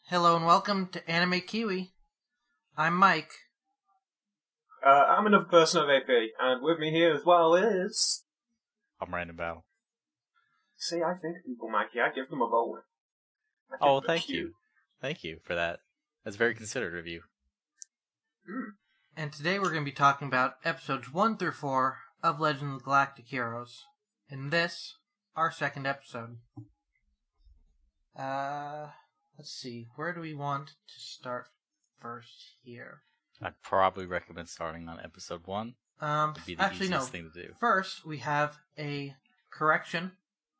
Hello and welcome to Anime Kiwi. I'm Mike. I'm another person of AP, and with me here as well is... I'm Random Battle. See, I think people, Mikey. I give them a vote. Oh, thank you. Thank you for that. That's very considerate of you. And today we're going to be talking about episodes 1 through 4 of Legend of the Galactic Heroes. In this, our second episode. Let's see. Where do we want to start first here? I'd probably recommend starting on episode 1. It'd be the Actually, no. easiest thing to do. First, we have a correction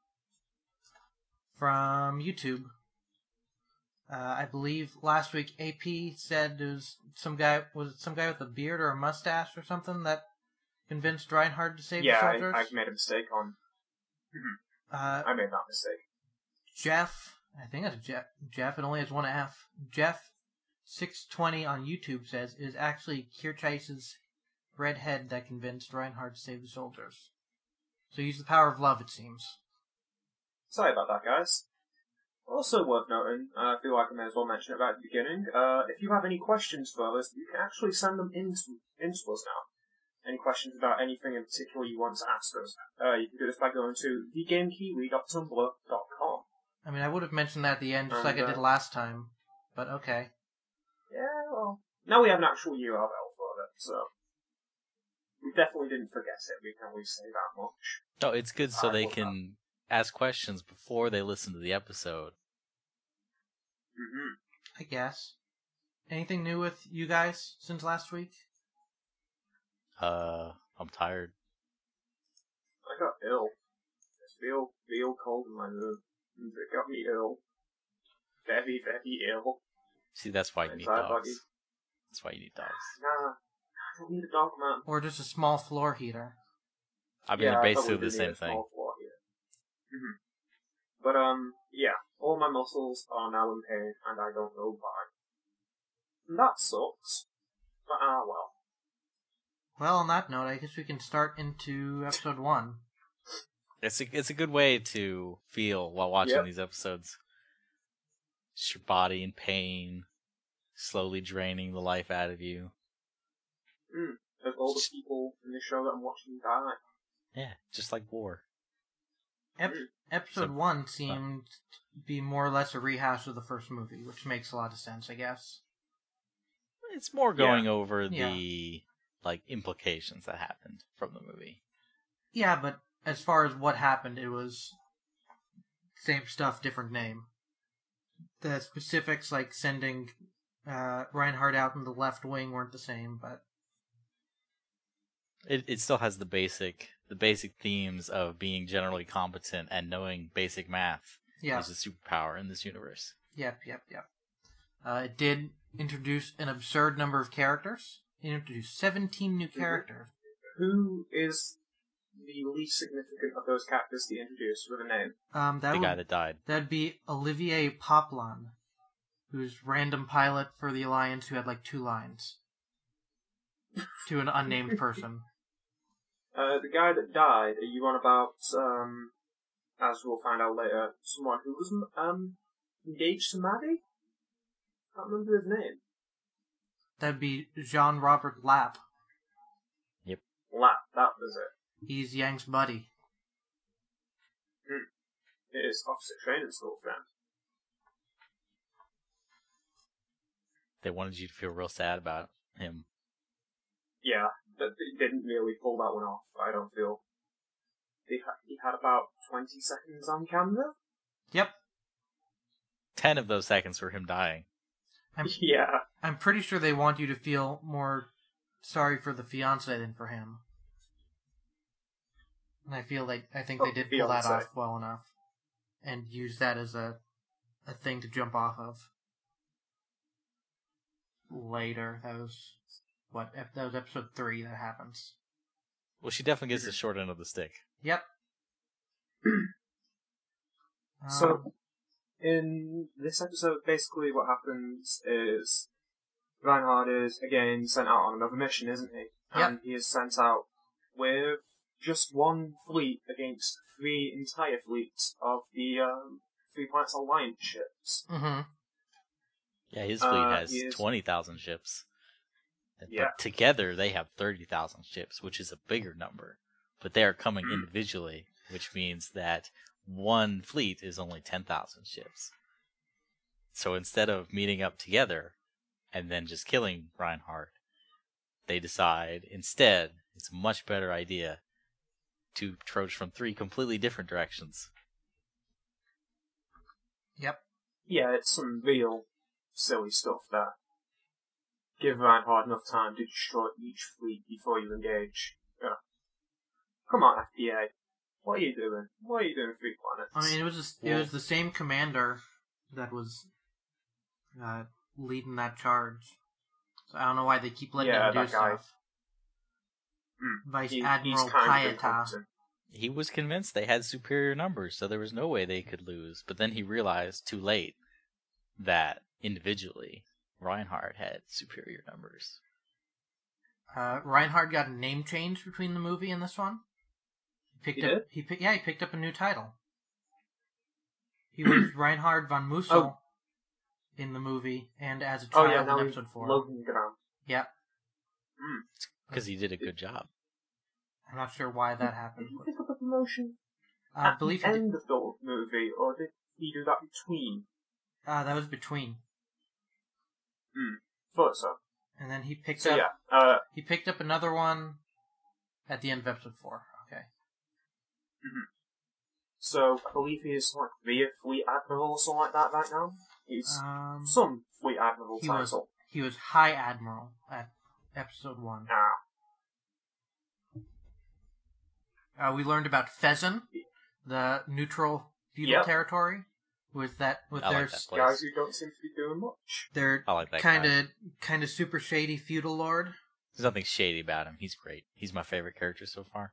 from YouTube. I believe last week AP said there was some guy with a beard or a mustache or something that convinced Reinhardt to save the soldiers. Yeah, I made a mistake on... I made that mistake. Jeff, I think that's Jeff, it only has one F. Jeff620 on YouTube says it is actually Kirchase's red head that convinced Reinhardt to save the soldiers. So use the power of love, it seems. Sorry about that, guys. Also worth noting, I feel like I may as well mention it right at the beginning, if you have any questions for us, you can actually send them into us now. Any questions about anything in particular you want to ask us, you can do this by going to thegamekiwi.tumblr.com. I mean, I would have mentioned that at the end, just like I did last time, but okay. Yeah, well, now we have an actual URL for it, so we definitely didn't forget it, we can always say that much. No, it's good so they can ask questions before they listen to the episode. I guess. Anything new with you guys since last week? I'm tired. I got ill. I feel cold in my room. It got me ill. Very, very ill. See, that's why you need dogs. That's why you need dogs. Nah, I don't need a dog, man. Or just a small floor heater? I mean, they're basically the same thing. But, yeah, all my muscles are now in pain, and I don't know why. And that sucks. But, well. Well, on that note, I guess we can start into episode 1. It's a good way to feel while watching these episodes. Just your body in pain, slowly draining the life out of you. There's all the people in the show that I'm watching die. Yeah, just like war. Episode 1 seemed to be more or less a rehash of the first movie, which makes a lot of sense, I guess. It's more going over the implications that happened from the movie. Yeah, but as far as what happened, it was same stuff, different name. The specifics, like sending Reinhardt out in the left wing, weren't the same, but it still has the basic themes of being generally competent and knowing basic math. Yeah, is a superpower in this universe. Yep. It did introduce an absurd number of characters. It introduced 17 new characters. Who is the least significant of those characters to introduce with a name? The guy that died. That'd be Olivier Poplin, who's random pilot for the Alliance who had like 2 lines. To an unnamed person. The guy that died, are you on about, as we'll find out later, someone who was engaged to Maddie? I can't remember his name. That'd be Jean-Robert Lapp. Yep. Lapp, that was it. He's Yang's buddy. It is officer training school friend. They wanted you to feel real sad about him. Yeah, but they didn't really pull that one off, I don't feel. He had about 20 seconds on camera? Yep. 10 of those seconds were him dying. I'm pretty sure they want you to feel more sorry for the fiancé than for him. And I think they did pull that off well enough. And use that as a thing to jump off of. Later. That was episode 3 that happens. Well, she definitely gets the short end of the stick. Yep. So, in this episode, basically what happens is Reinhardt is, again, sent out on another mission, isn't he? Yep. And he is sent out with just 1 fleet against 3 entire fleets of the 3 Planets Alliance ships. Mm-hmm. Yeah, his fleet has he is- 20,000 ships. Yeah. But together they have 30,000 ships, which is a bigger number. But they are coming individually, which means that one fleet is only 10,000 ships. So instead of meeting up together and then just killing Reinhardt, they decide instead it's a much better idea to approach from 3 completely different directions. Yep. Yeah, it's some real silly stuff there. Give Reinhardt enough time to destroy each fleet before you engage. Yeah. Come on, FBA. What are you doing? What are you doing, 3 planets? I mean, it was the same commander that was leading that charge. So I don't know why they keep letting him do that guy. stuff. Vice He's Admiral kind of Pieta. incompetent. He was convinced they had superior numbers, so there was no way they could lose. But then he realized too late that individually Reinhardt had superior numbers. Reinhardt got a name change between the movie and this one. He picked up a new title. He was Reinhard von Mussel in the movie and as a child in episode 4. Logan Graham. Yeah. Because he did a good job. I'm not sure why that happened. Did he pick up a promotion I at believe the end of the movie, or did he do that between? that was between. Thought so. And then he picked So up he picked up another one at the end of episode 4. Okay. So I believe he is like the Fleet Admiral or something like that right now. He's some Fleet Admiral title. He was High Admiral at episode 1. We learned about Fezzan, the neutral feudal territory, with their place. Guys who don't seem to be doing much. Their I like that kind of super shady feudal lord. There's nothing shady about him. He's great. He's my favorite character so far.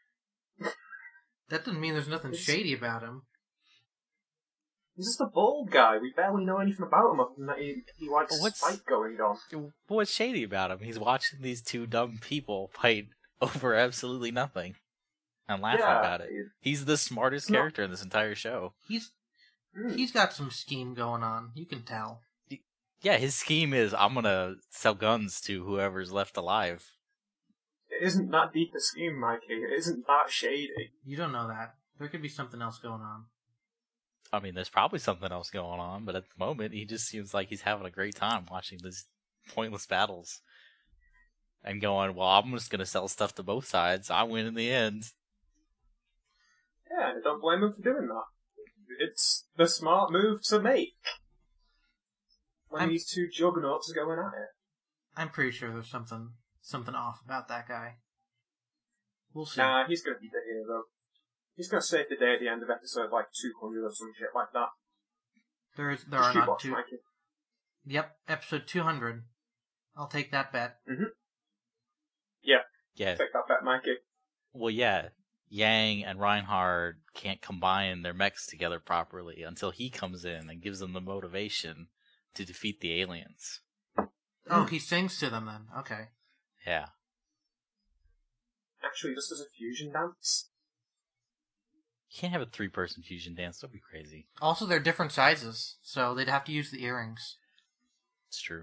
That doesn't mean there's nothing shady about him. He's just a bald guy. We barely know anything about him other than that he likes his fight going on. What's shady about him? He's watching these 2 dumb people fight over absolutely nothing and laughing about it. He's the smartest character in this entire show. He's got some scheme going on. You can tell. Yeah, his scheme is, I'm gonna sell guns to whoever's left alive. It isn't that deep a scheme, Mikey. It isn't that shady. You don't know that. There could be something else going on. I mean, there's probably something else going on, but at the moment, he just seems like he's having a great time watching these pointless battles. And going, well, I'm just gonna sell stuff to both sides. I win in the end. Yeah, I don't blame him for doing that. It's the smart move to make. When these 2 juggernauts are going at it. I'm pretty sure there's something off about that guy. We'll see. Nah, he's gonna be the hero. He's gonna save the day at the end of episode like 200 or some shit like that. There Just are you not watch, 2. Mikey. Yep, episode 200. I'll take that bet. Yeah. Yeah. Take that bet, Mikey. Well, yeah. Yang and Reinhardt can't combine their mechs together properly until he comes in and gives them the motivation to defeat the aliens. Oh, he sings to them then. Okay. Yeah. Actually, just as a fusion dance. You can't have a 3-person fusion dance. Don't be crazy. Also, they're different sizes, so they'd have to use the earrings. It's true.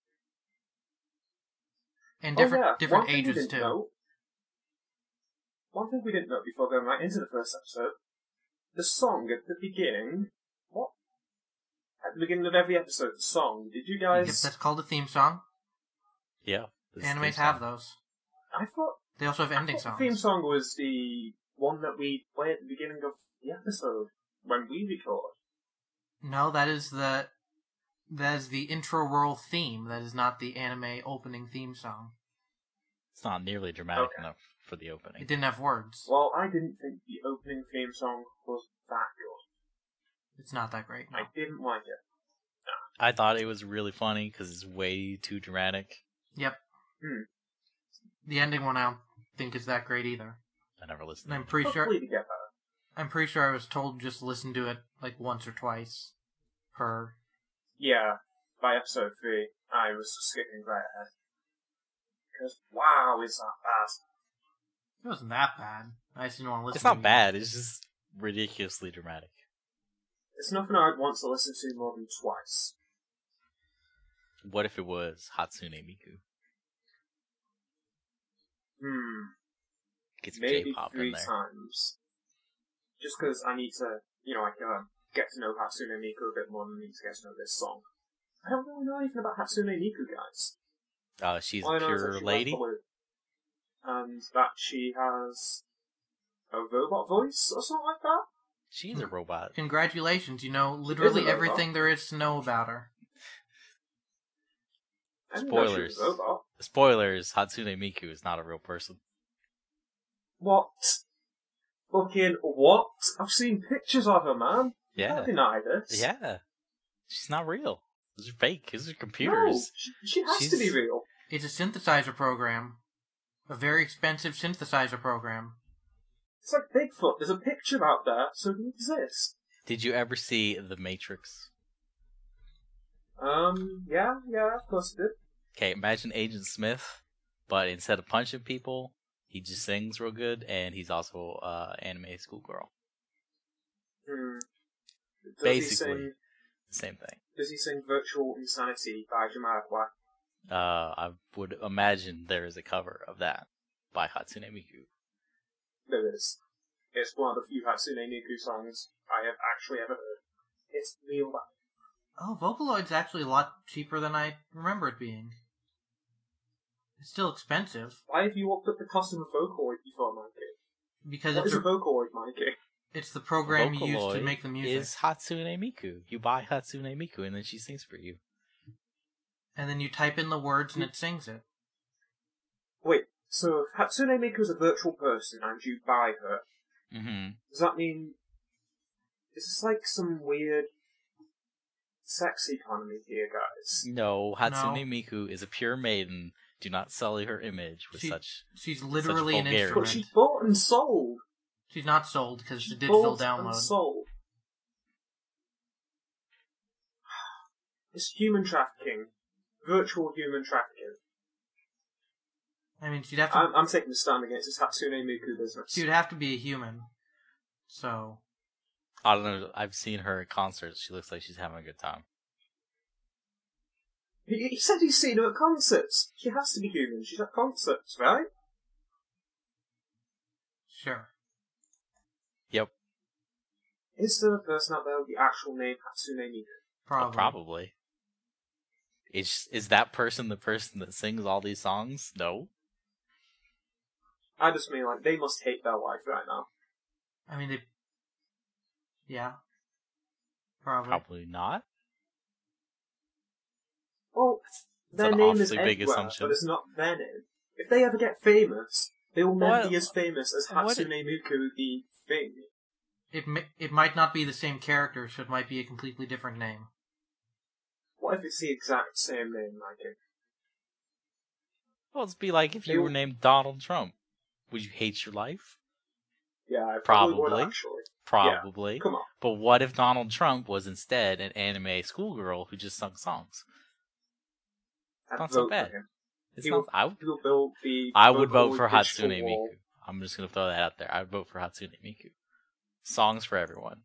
And different ages, too. Know, one thing we didn't know before going right into the first episode, the song at the beginning, what? At the beginning of every episode, the song, did you guys... Yep, that's called a theme song. Yeah. Animes have those. I thought... They also have ending songs. The theme song was the one that we play at the beginning of the episode, when we record. No, that is the intro roll theme. That is not the anime opening theme song. It's not nearly dramatic enough for the opening. It didn't have words. Well, I didn't think the opening theme song was that good. It's not that great. No. I didn't like it. I thought it was really funny because it's way too dramatic. Yep. The ending one I don't think is that great either. I never listened. I'm pretty sure. Hopefully to get better. I'm pretty sure I was told just listen to it like once or twice per. Yeah, by episode 3, I was skipping right ahead. Because, wow, is that bad. It wasn't that bad. I just didn't want to listen It's to not it. bad, it's just ridiculously dramatic. It's nothing I'd want to listen to more than twice. What if it was Hatsune Miku? Get some Maybe J-pop in 3 there. times. Just because I need to, get to know Hatsune Miku a bit more than I need to get to know this song. I don't really know anything about Hatsune Miku, guys. She's All I a know is that pure she lady? wears blue, and that she has a robot voice or something like that. She's a robot. Congratulations, you know literally robot. everything there is to know about her. I didn't know she was Spoilers. a robot. Spoilers, Hatsune Miku is not a real person. What? Fucking what? I've seen pictures of her, man. You Yeah. can't deny this. Yeah. She's not real. Those are fake. Those are No, computers. she has to be real. It's a synthesizer program. A very expensive synthesizer program. It's like Bigfoot. There's a picture out there, so it exists. Did you ever see The Matrix? Yeah, of course it did. Okay, imagine Agent Smith, but instead of punching people, he just sings real good, and he's also anime schoolgirl. Does Basically, he the same thing. Does he sing Virtual Insanity by Jamiroquai? I would imagine there is a cover of that by Hatsune Miku. There is. It's one of the few Hatsune Miku songs I have actually ever heard. It's real bad. Oh, Vocaloid's actually a lot cheaper than I remember it being. It's still expensive. Why have you looked up the cost of a Vocaloid before, Mikey? Because What is a Vocaloid, Mikey? it's the program you use to Vocaloid make the music. is Hatsune Miku. You buy Hatsune Miku, and then she sings for you. And then you type in the words and it sings it. Wait, so if Hatsune Miku is a virtual person and you buy her, does that mean... Is this like some weird sex economy here, guys? No, Hatsune Miku is a pure maiden. Do not sully her image with She's literally an vulgarity. instrument. But she's bought and sold. She's not sold because it's a digital Bought download. and sold. It's human trafficking. Virtual human trafficking. I mean, she'd have to. I'm taking a stand against this Hatsune Miku business. She would have to be a human. So. I don't know. I've seen her at concerts. She looks like she's having a good time. He said he's seen her at concerts. She has to be human. She's at concerts, right? Sure. Yep. Is there a person out there with the actual name Hatsune Miku? Probably. Oh, probably. Is that person the person that sings all these songs? No. I just mean, like, they must hate their life right now. I mean, they. Yeah. Probably. Probably not. Well, their an name is awfully big everywhere, assumption. but it's not their name. If they ever get famous, they will never What? be as famous as What? Hatsune Miku, the thing. It might not be the same character, so it might be a completely different name. What if it's the exact same name, Mikey? Well, it'd be like if you were named Donald Trump. Would you hate your life? Yeah, I probably would, Probably. actually. Probably. Yeah, come on. But what if Donald Trump was instead an anime schoolgirl who just sung songs? I'd Not so vote bad. for him. It's He not. will build the I would vote Vocaloid for digital Hatsune wall. Miku. I'm just gonna throw that out there. I would vote for Hatsune Miku. Songs for everyone.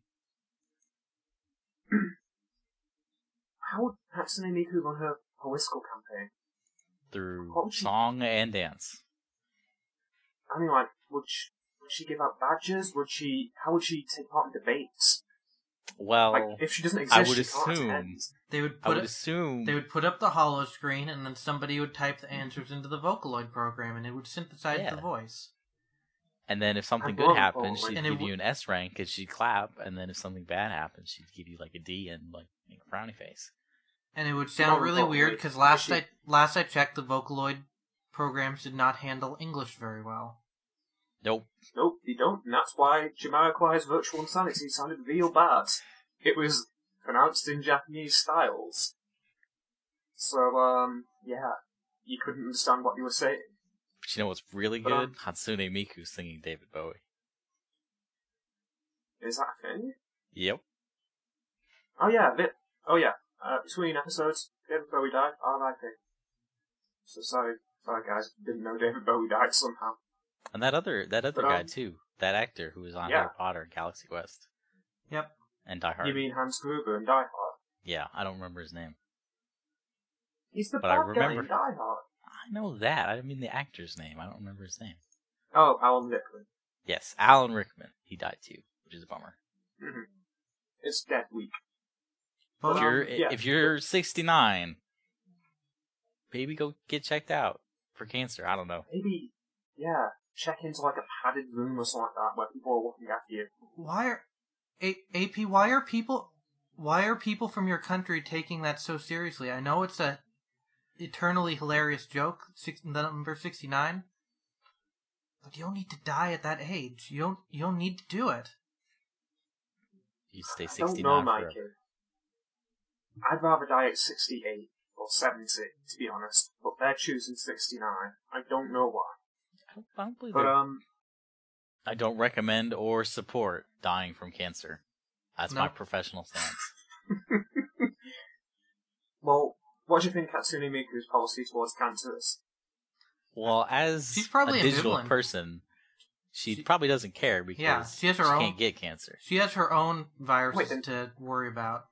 How would Hatsune Miku run her political campaign? Through What would she- song and dance. I mean, like, would she give out badges? How would she take part in debates? Well, Like, if she doesn't exist, I would she can't assume. attend. They would I put would assume. They would put up the hollow screen, and then somebody would type the answers into the Vocaloid program, and it would synthesize Yeah. the voice. And then if something I'm good wrong, happens, Paul. she'd And it give w- you an S rank, and she'd clap. And then if something bad happens, she'd give you like a D and like make a frowny face. And it would sound Well, really well, weird wait, because is she- last I checked, the Vocaloid programs did not handle English very well. Nope. Nope, you don't, and that's why Jamiroquai's Virtual Insanity sounded real bad. It was pronounced in Japanese styles. So, yeah, you couldn't understand what you were saying. But you know what's really But, good? Hatsune Miku singing David Bowie. Is that a thing? Yep. Oh yeah, between episodes, David Bowie died, R.I.P. So sorry guys, didn't know David Bowie died somehow. And that other But, guy too. That actor who was on yeah. Harry Potter and Galaxy Quest. Yep. And Die Hard. You mean Hans Gruber and Die Hard? Yeah, I don't remember his name. He's the But I bad guy remember- in Die Hard. I know that. I mean the actor's name. I don't remember his name. Oh, Alan Rickman. Yes, Alan Rickman. He died too, which is a bummer. Mm-hmm. It's dead week. But If you're 69, maybe go get checked out for cancer. I don't know. Maybe, yeah, check into like a padded room or something like that where people are looking after you. why are AP? Why are people from your country taking that so seriously? I know it's a eternally hilarious joke, the number 69, but you don't need to die at that age. You don't need to do it. You stay I 69 don't know, forever. Mikey. I'd rather die at 68 or 70, to be honest. But they're choosing 69. I don't know why. I don't believe But, it. I don't recommend or support dying from cancer. That's my Nope. professional stance. Well, what do you think Hatsune Miku's policy towards cancer is? Well, as She's probably a digital ambivalent. person, she probably doesn't care because Yeah, she has her own- can't get cancer. She has her own viruses Wait, then- to worry about.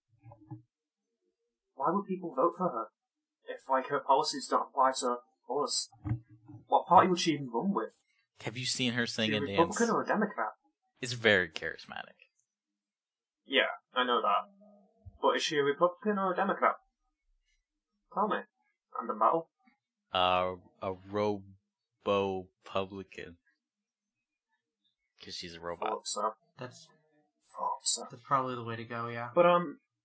Why would people vote for her? If, like, her policies don't apply to us? What party would she even run with? Have you seen her Is sing she a and dance? Republican or a Democrat? It's very charismatic. Yeah, I know that. But is she a Republican or a Democrat? Tell me. Random battle. A robo-publican. Because she's a robot. Thought so. That's Thought so. probably the way to go. Yeah. But,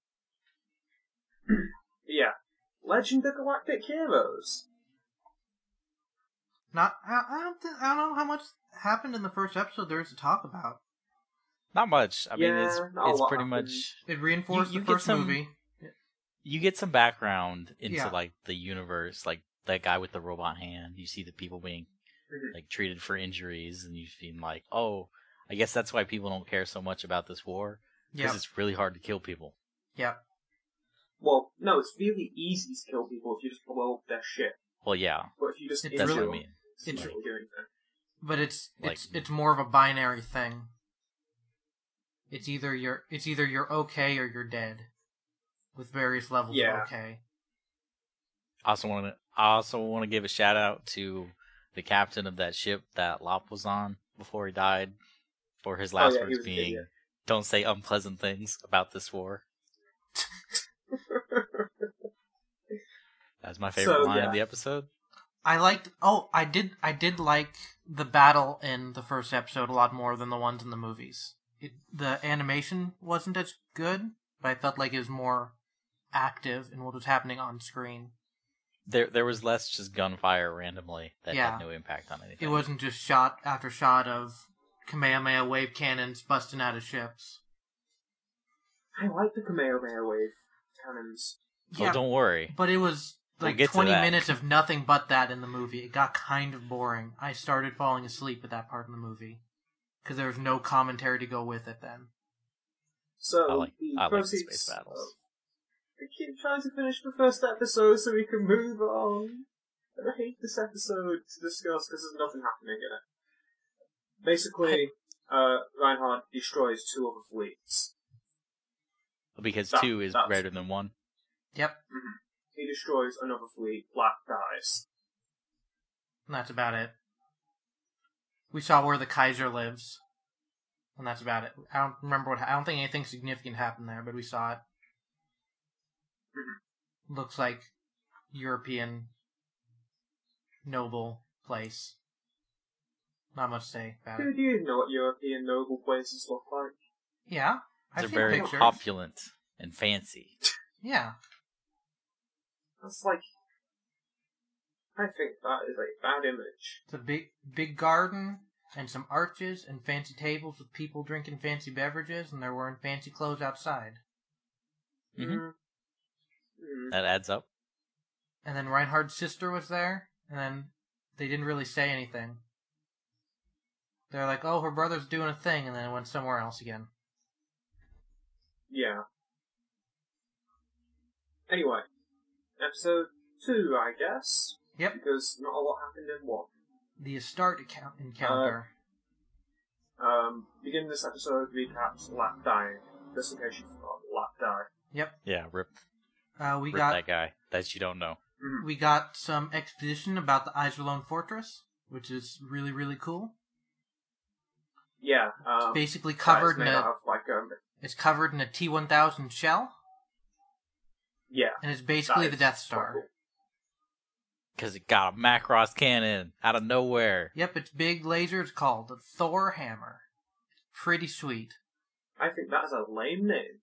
yeah. Legend of Galactic Heroes. I don't know how much happened in the first episode there is to talk about. Not much. I mean, Yeah, it's not a lot pretty happened. much... It reinforced You the get first some- movie. You get some background into, Yeah. like, the universe. Like, that guy with the robot hand. You see the people being, Mhm. like, treated for injuries. And you feel like, oh, I guess that's why people don't care so much about this war. Because Yep. it's really hard to kill people. Yep. Well, no, it's really easy to kill people if you just blow up their shit. Well, yeah. But if you just It's injure That's what I them, mean. it's It's- not really do anything. But it's Like- it's more of a binary thing. It's either you're okay or you're dead, with various levels Yeah. of okay. I also want to give a shout out to the captain of that ship that Lop was on before he died. For his last he words was a being, idiot. "Don't say unpleasant things about this war." That's my favorite So, line yeah. of the episode. I did like the battle in the first episode a lot more than the ones in the movies. The animation wasn't as good, but I felt like it was more active in what was happening on screen. There was less just gunfire randomly that Yeah. had no impact on anything. It wasn't just shot after shot of Kamehameha wave cannons busting out of ships. I like the Kamehameha wave cannons. Oh, don't worry. But it was We'll like get to 20 that. minutes of nothing but that in the movie. It got kind of boring. I started falling asleep at that part in the movie. Because there was no commentary to go with it then. So, I like the the proceeds space battles. I keep trying to finish the first episode so we can move on. And I hate this episode to discuss because there's nothing happening in it. Basically, Reinhardt destroys 2 other fleets. Because That- 2 is that's- greater than 1. Yep, He destroys another fleet. Black dies. and that's about it. We saw where the Kaiser lives. And that's about it. I don't think anything significant happened there, but we saw it. Looks like European noble place. Not much to say about Do it. you know what European noble places look like? Yeah, They're I've seen very pictures. opulent and fancy. Yeah, That's like... I think that is a bad image. it's a big garden and some arches and fancy tables with people drinking fancy beverages, and they're wearing fancy clothes outside. Mhm. Mm. That adds up. And then Reinhardt's sister was there, and then they didn't really say anything. They're like, oh, her brother's doing a thing, and then it went somewhere else again. Yeah. Anyway, episode 2, I guess. Yep. Because not a lot happened in 1. The Astarte encounter. Beginning this episode recaps Lap dying. Just in case you forgot, Lap died. Yep. Yeah, rip. We Rip got that guy that you don't know. we got some exposition about the Iserlohn Fortress, which is really, really cool. Yeah. It's basically covered in it's covered in a T-1000 shell, yeah. and it's basically the Death Star. Cool. Because it got a Macross cannon out of nowhere. Yep, its big laser is called the Thor Hammer. Pretty sweet. I think that is a lame name.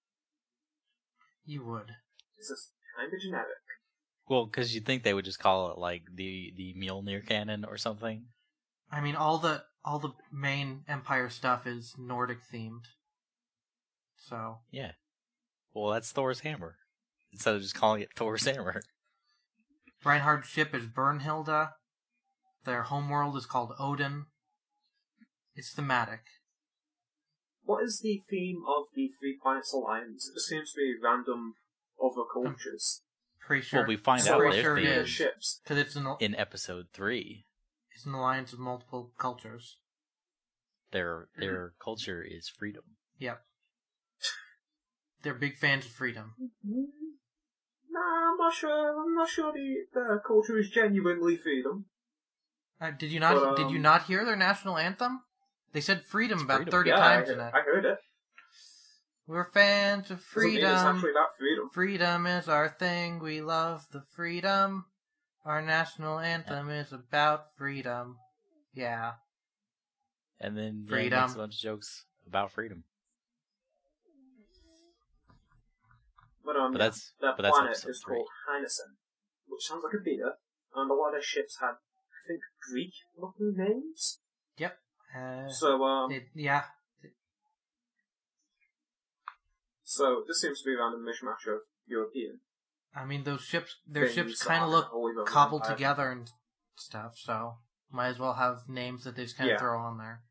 You would. It's just kind of generic. Well, because you'd think they would just call it like the Mjolnir cannon or something. I mean, all the main Empire stuff is Nordic themed. So Yeah. Well, that's Thor's hammer. Instead of just calling it Thor's hammer. Reinhardt's ship is Bernhilde. Their homeworld is called Odin. It's thematic. What is the theme of the Three Planets Alliance? It just seems to be random other cultures. Pretty sure. Well, we find So out pretty their sure it theme is. ships. Because it's in episode 3. It's an alliance of multiple cultures. Their culture is freedom. Yep. They're big fans of freedom. Nah, I'm not sure. I'm not sure the culture is genuinely freedom. Did you not? But, did you not hear their national anthem? They said freedom about freedom. 30 Yeah, times in it. I heard it. We're fans of Doesn't mean it's freedom. actually about freedom. Freedom is our thing. We love the freedom. Our national anthem is about freedom. Yeah. And then Freedom. makes a bunch of jokes about freedom. But that's their but that's planet episode is 3. called Heinesen, which sounds like a beer, and a lot of their ships had, I think, Greek-looking names. Yep. So yeah. So this seems to be around a mishmash of European. I mean, their things ships kind of on look Holy Roman cobbled Empire. together and stuff, so might as well have names that they just kind of Yeah. throw on there.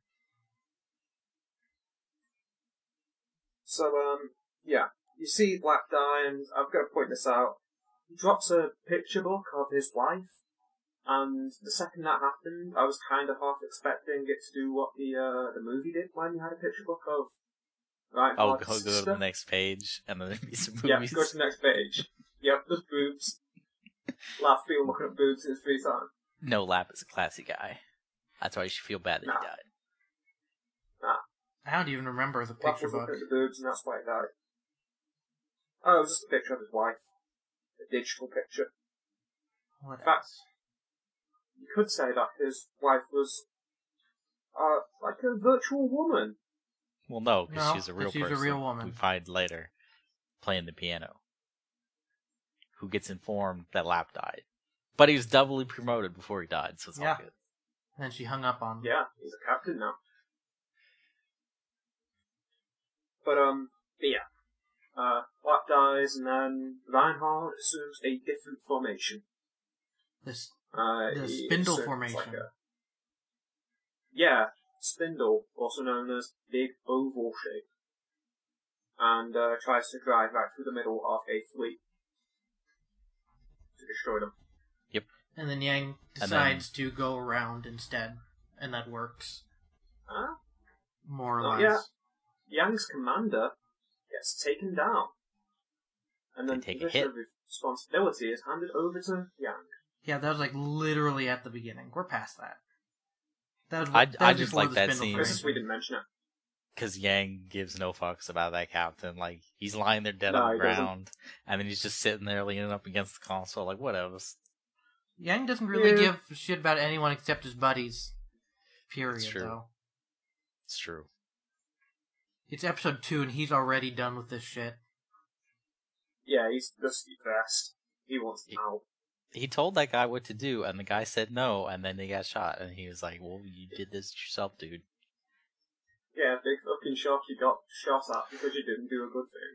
So yeah, you see Black Dye, and I've got to point this out. He drops a picture book of his wife, and the second that happened, I was kind of half expecting it to do what the movie did when you had a picture book of. Right. Oh, go to the next page, and then there'd be some movies. Yeah, go to the next page. Yep, there's boobs. Laugh people looking at boobs in his free time. No, Lap is a classy guy. That's why you should feel bad that Nah. he died. I don't even remember the Laugh picture was book. looking at the boobs, and that's why he died. Oh, it was just a picture of his wife. A digital picture. What In fact, else? you could say that his wife was like a virtual woman. Well, no, because No, she's a real 'cause she's a person. real woman. We find later, playing the piano, who gets informed that Lap died. But he was doubly promoted before he died, so it's all Yeah. good. And then she hung up on him. Yeah, he's a captain now. But yeah. Black dies, and then Reinhardt assumes a different formation. The He spindle assumes formation. Yeah, spindle, also known as big oval shape. And tries to drive right through the middle of a fleet to destroy them. And then Yang decides to go around instead. And that works. Huh? More or Oh, less. yeah. Yang's commander gets taken down. And then They take the a hit. position of responsibility is handed over to Yang. Yeah, that was like literally at the beginning. We're past that. That was, I that was just before like the that spindle scene. This is formation. we didn't mention it. Because Yang gives no fucks about that captain. Like, he's lying there dead No, on the he doesn't. ground, and then he's just sitting there leaning up against the console, like, whatever. Yang doesn't really Yeah. give a shit about anyone except his buddies. Period, That's true. though. It's true. It's episode 2 and he's already done with this shit. Yeah, he's just depressed. He wants out. He told that guy what to do, and the guy said no, and then they got shot, and he was like, well, you did this yourself, dude. Yeah, big fucking shock you got shot at because you didn't do a good thing.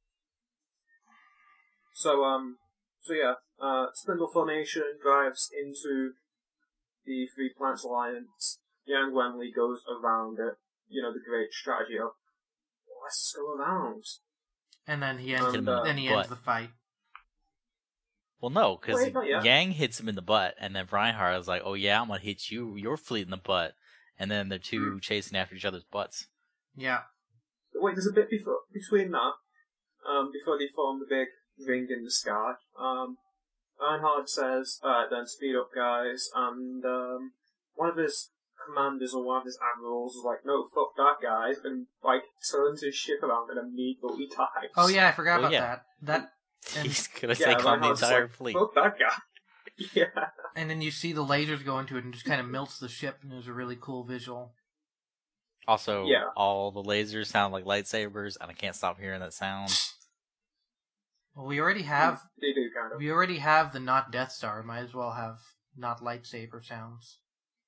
So yeah, Spindle Formation drives into the Three Planets Alliance. Yang Wenli goes around it. You know, the great strategy of, well, let's just go around. And then he ends, And, then he ends but- the fight. Well, no, because Wait, not yet. Yang hits him in the butt, and then Reinhardt is like, oh yeah, I'm gonna hit your fleet in the butt. And then they're two chasing after each other's butts. Yeah. Wait, there's a bit between that, before they form the ring in the sky. Reinhardt says, then speed up, guys, and one of his commanders or one of his admirals was like, no, fuck that, guys, and like turns his ship around and immediately dives. Oh yeah, I forgot about that. That He's gonna take on the Reinhardt's entire like, fleet. fuck that guy. Yeah. And then you see the lasers go into it and just kind of melts the ship, and there's a really cool visual. Also, all the lasers sound like lightsabers, and I can't stop hearing that sound. Well, we already have. They do, kind of. We already have the not Death Star. Might as well have not lightsaber sounds.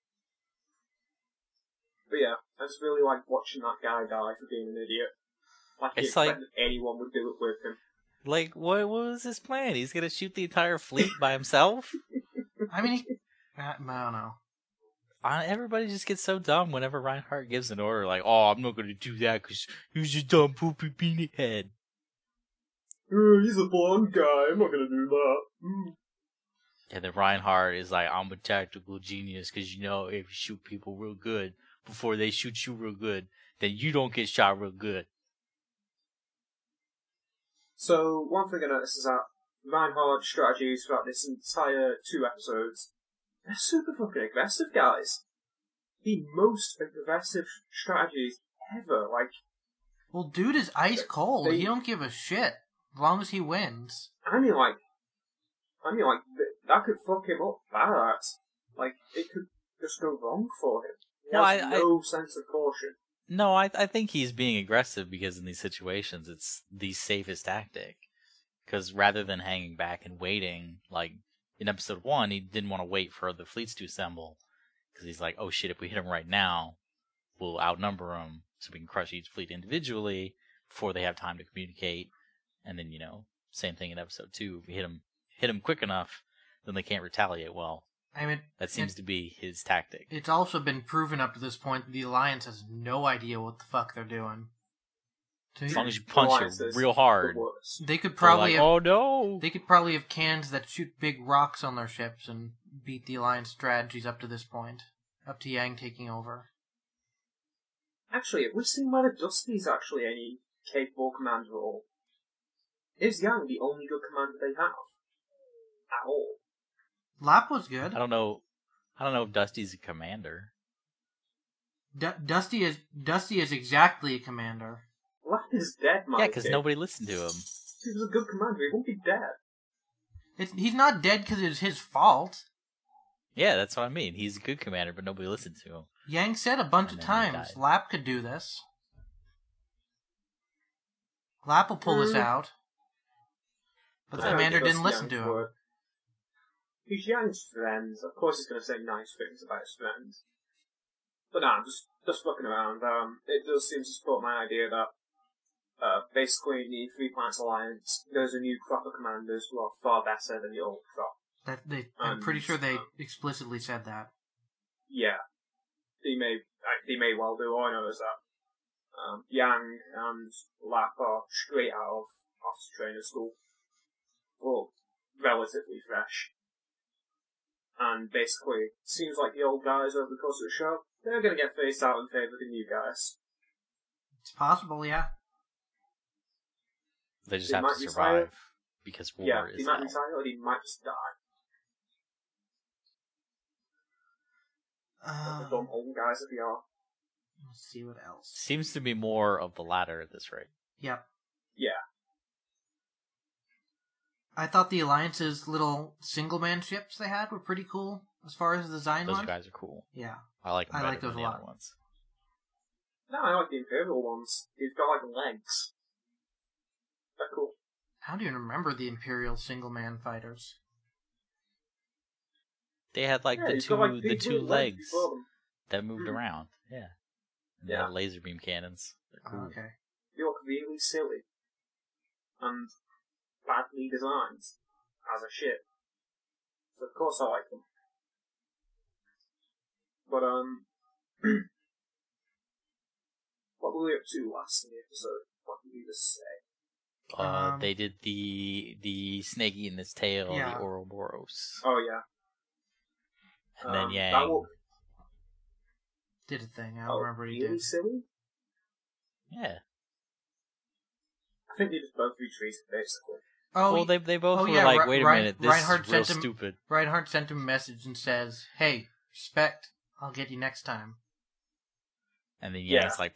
But yeah, I just really like watching that guy die for being an idiot. Like, he expected anyone would do it with him. Like, what was his plan? He's gonna shoot the entire fleet by himself? I mean, I don't know. Everybody just gets so dumb whenever Reinhardt gives an order, like, oh, I'm not gonna do that because he's a dumb poopy beanie head. He's a blonde guy, I'm not gonna do that. And then Reinhardt is like, I'm a tactical genius because, you know, if you shoot people real good before they shoot you real good, then you don't get shot real good. So, one thing I noticed is that Reinhardt's strategies throughout this entire 2 episodes, they're super fucking aggressive, guys. The most aggressive strategies ever, like... Well, dude is ice cold. He don't give a shit. As long as he wins. I mean, like, that could fuck him up bad. Like, it could just go wrong for him. He has no sense of caution. No, I think he's being aggressive because in these situations it's the safest tactic. Because rather than hanging back and waiting, like in episode 1, he didn't want to wait for the fleets to assemble. Because he's like, oh shit, if we hit him right now, we'll outnumber them so we can crush each fleet individually before they have time to communicate. And then, you know, same thing in episode 2. If we hit him quick enough, then they can't retaliate well. I mean, that seems to be his tactic. It's also been proven up to this point that the Alliance has no idea what the fuck they're doing. As long as you punch it real hard, they could probably have, oh no! They could probably have cannons that shoot big rocks on their ships and beat the Alliance strategies up to this point, up to Yang taking over. Actually, have we seen whether Dusty's actually any capable commander at all? Is Yang the only good commander they have? At all? Lap was good. I don't know if Dusty's a commander. Dusty is exactly a commander. Lap is dead, Mike. Yeah, because nobody listened to him. He was a good commander. He won't be dead. He's not dead because it was his fault. Yeah, that's what I mean. He's a good commander, but nobody listened to him. Yang said a bunch of times, Lap could do this. Lap will pull this out. But the commander didn't listen to him. He's Yang's friend. Of course he's going to say nice things about his friend. But nah, I'm just fucking around. It does seem to support my idea that basically in the 3 Planets Alliance, there's a new crop of commanders who are far better than the old crop. I'm pretty sure they explicitly said that. Yeah. They may well do. All I know is that Yang and Lap are straight out of officer trainer school. Well, relatively fresh. And basically, it seems like the old guys over the course of the show, they're going to get phased out in favour of the new guys. It's possible, yeah. They just have to survive because war is Yeah, he might retire or he might just die. The dumb old guys that they are. Let's see what else. Seems to be more of the latter at this rate. Yep. Yeah. I thought the Alliance's little single-man ships they had were pretty cool as far as the design Those went. guys are cool. Yeah. I like them better like those than a the lot. other ones. No, I like the Imperial ones. They've got like legs. They're cool. How do you remember the Imperial single-man fighters? They had like the two legs that moved around. Yeah. And they had laser beam cannons. They're cool. Okay. They look really silly. And badly designed as a ship. So of course I like them. But what were we up to last in the episode? What did we just say? They did the snake eating its tail, yeah. the Ouroboros. Oh yeah. And then Yang did a thing. I don't remember what he did. Silly? Yeah. I think they just both retreated basically. Oh, well, they both oh, were yeah, like, wait a minute, this Reinhardt is real sent him- stupid. Reinhardt sent him a message and says, "Hey, respect. I'll get you next time." And then Yeah. Yang's like,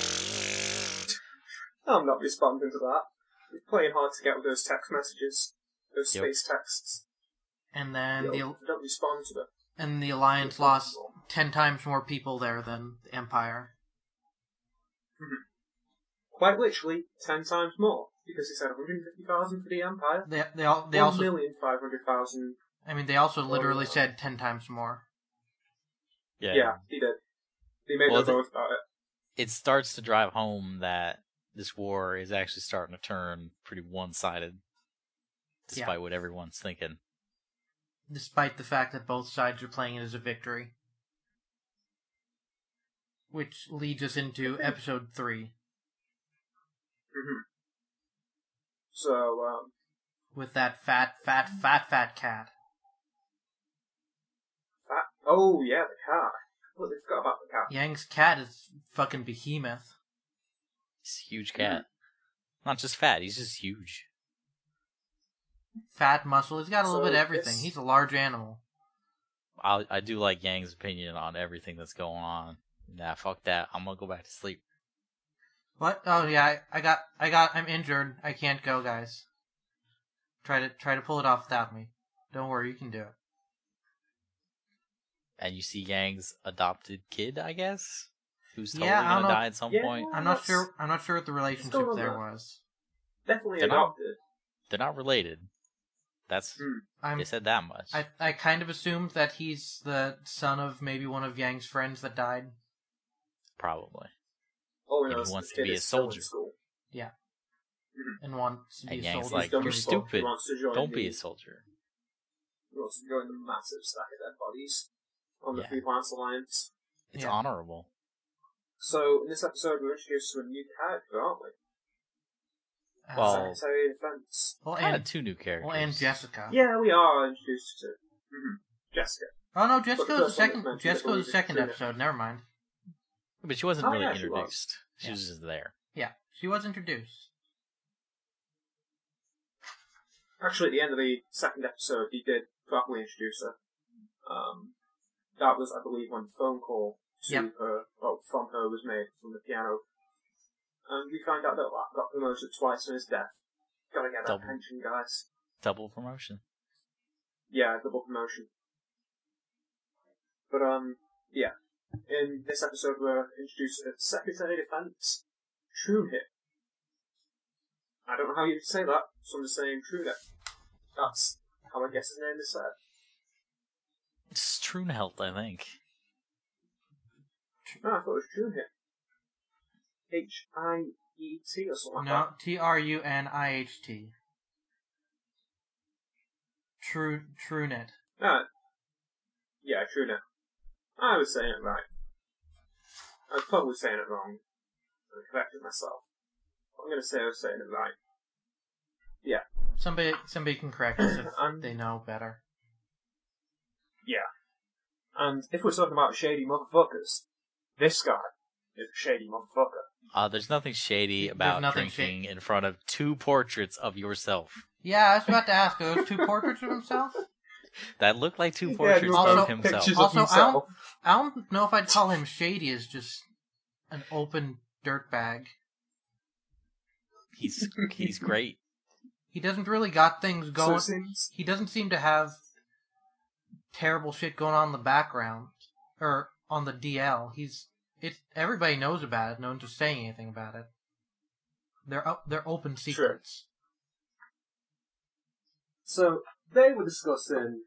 I'm not responding to that. He's playing hard to get with those text messages, those Yep. space texts. And then Don't respond to them. the Alliance lost 10 times more people there than the Empire. Quite literally, 10 times more, because he said 150,000 for the Empire. They also 1,500,000. I mean, they also literally said 10 times more. Yeah, he did. He made no both about it. It starts to drive home that this war is actually starting to turn pretty one-sided, despite what everyone's thinking. Despite the fact that both sides are playing it as a victory. Which leads us into episode 3. So, With that fat cat. oh yeah, the cat. I completely forgot about the cat. Yang's cat is fucking behemoth. He's a huge cat. Not just fat, he's just huge. Fat muscle. He's got a little bit of everything. it's- He's a large animal. I do like Yang's opinion on everything that's going on. Nah, fuck that. I'm gonna go back to sleep. What? Oh yeah, I'm injured. I can't go, guys. Try to pull it off without me. Don't worry, you can do it. And you see Yang's adopted kid, I guess, who's totally Yeah, I don't gonna know. die at some Yeah. point. I'm not sure what the relationship Still don't there know. was. Definitely They're not- adopted. They're not related. That's they said that much. I kind of assumed that he's the son of maybe one of Yang's friends that died. Probably. All we And know he is the wants to kid be a is still in soldier. school. And wants to be And a Yang's soldier. like, done you're with school. stupid. He wants to join Don't be the- a soldier. He wants to join the massive stack of dead bodies on the Yeah. Free Plants Alliance. It's Yeah. honorable. So, in this episode, we're introduced to a new character, aren't we? Well, Secretary of Defense. kind of two new characters. and Jessica. Yeah, we are introduced to Jessica. Oh no, But Jessica the was the first one second. was mentioned, I Jessica was believe, the is second Trina. episode. Never mind. But she wasn't Oh, really yeah, she was. introduced. She was just there. Yeah, she was introduced. Actually, at the end of the second episode, he did properly introduce her. That was, I believe, when the phone call to her, from her was made from the piano. And we find out that Lap got promoted twice on his death. Gotta get that Double. pension, guys. Double promotion. Yeah, double promotion. But, yeah. In this episode, we're introduced to Secretary of Defense, True Hit. I don't know how you say that. Someone's saying True Hit. That's how I guess his name is said. It's Trunhelt, I think. No, I thought it was True Hit. H-I-E-T or something like No, TRUNIHT. TrueNet. that. Yeah, True Hit. I was saying it right. I was probably saying it wrong. I corrected myself. I'm going to say I was saying it right. Yeah. Somebody can correct us if And- they know better. Yeah. And if we're talking about shady motherfuckers, this guy is a shady motherfucker. There's nothing shady There's about nothing drinking in front of two portraits of yourself. Yeah, I was about to ask. Are those two portraits of himself? That look like two Yeah, portraits also of himself. pictures Also, of himself. I don't know if I'd call him shady as just an open dirtbag. He's great. He doesn't really got things So going. it seems, He doesn't seem to have terrible shit going on in the background or on the DL. Everybody knows about it. No one's just saying anything about it. They're open secrets. so they were discussing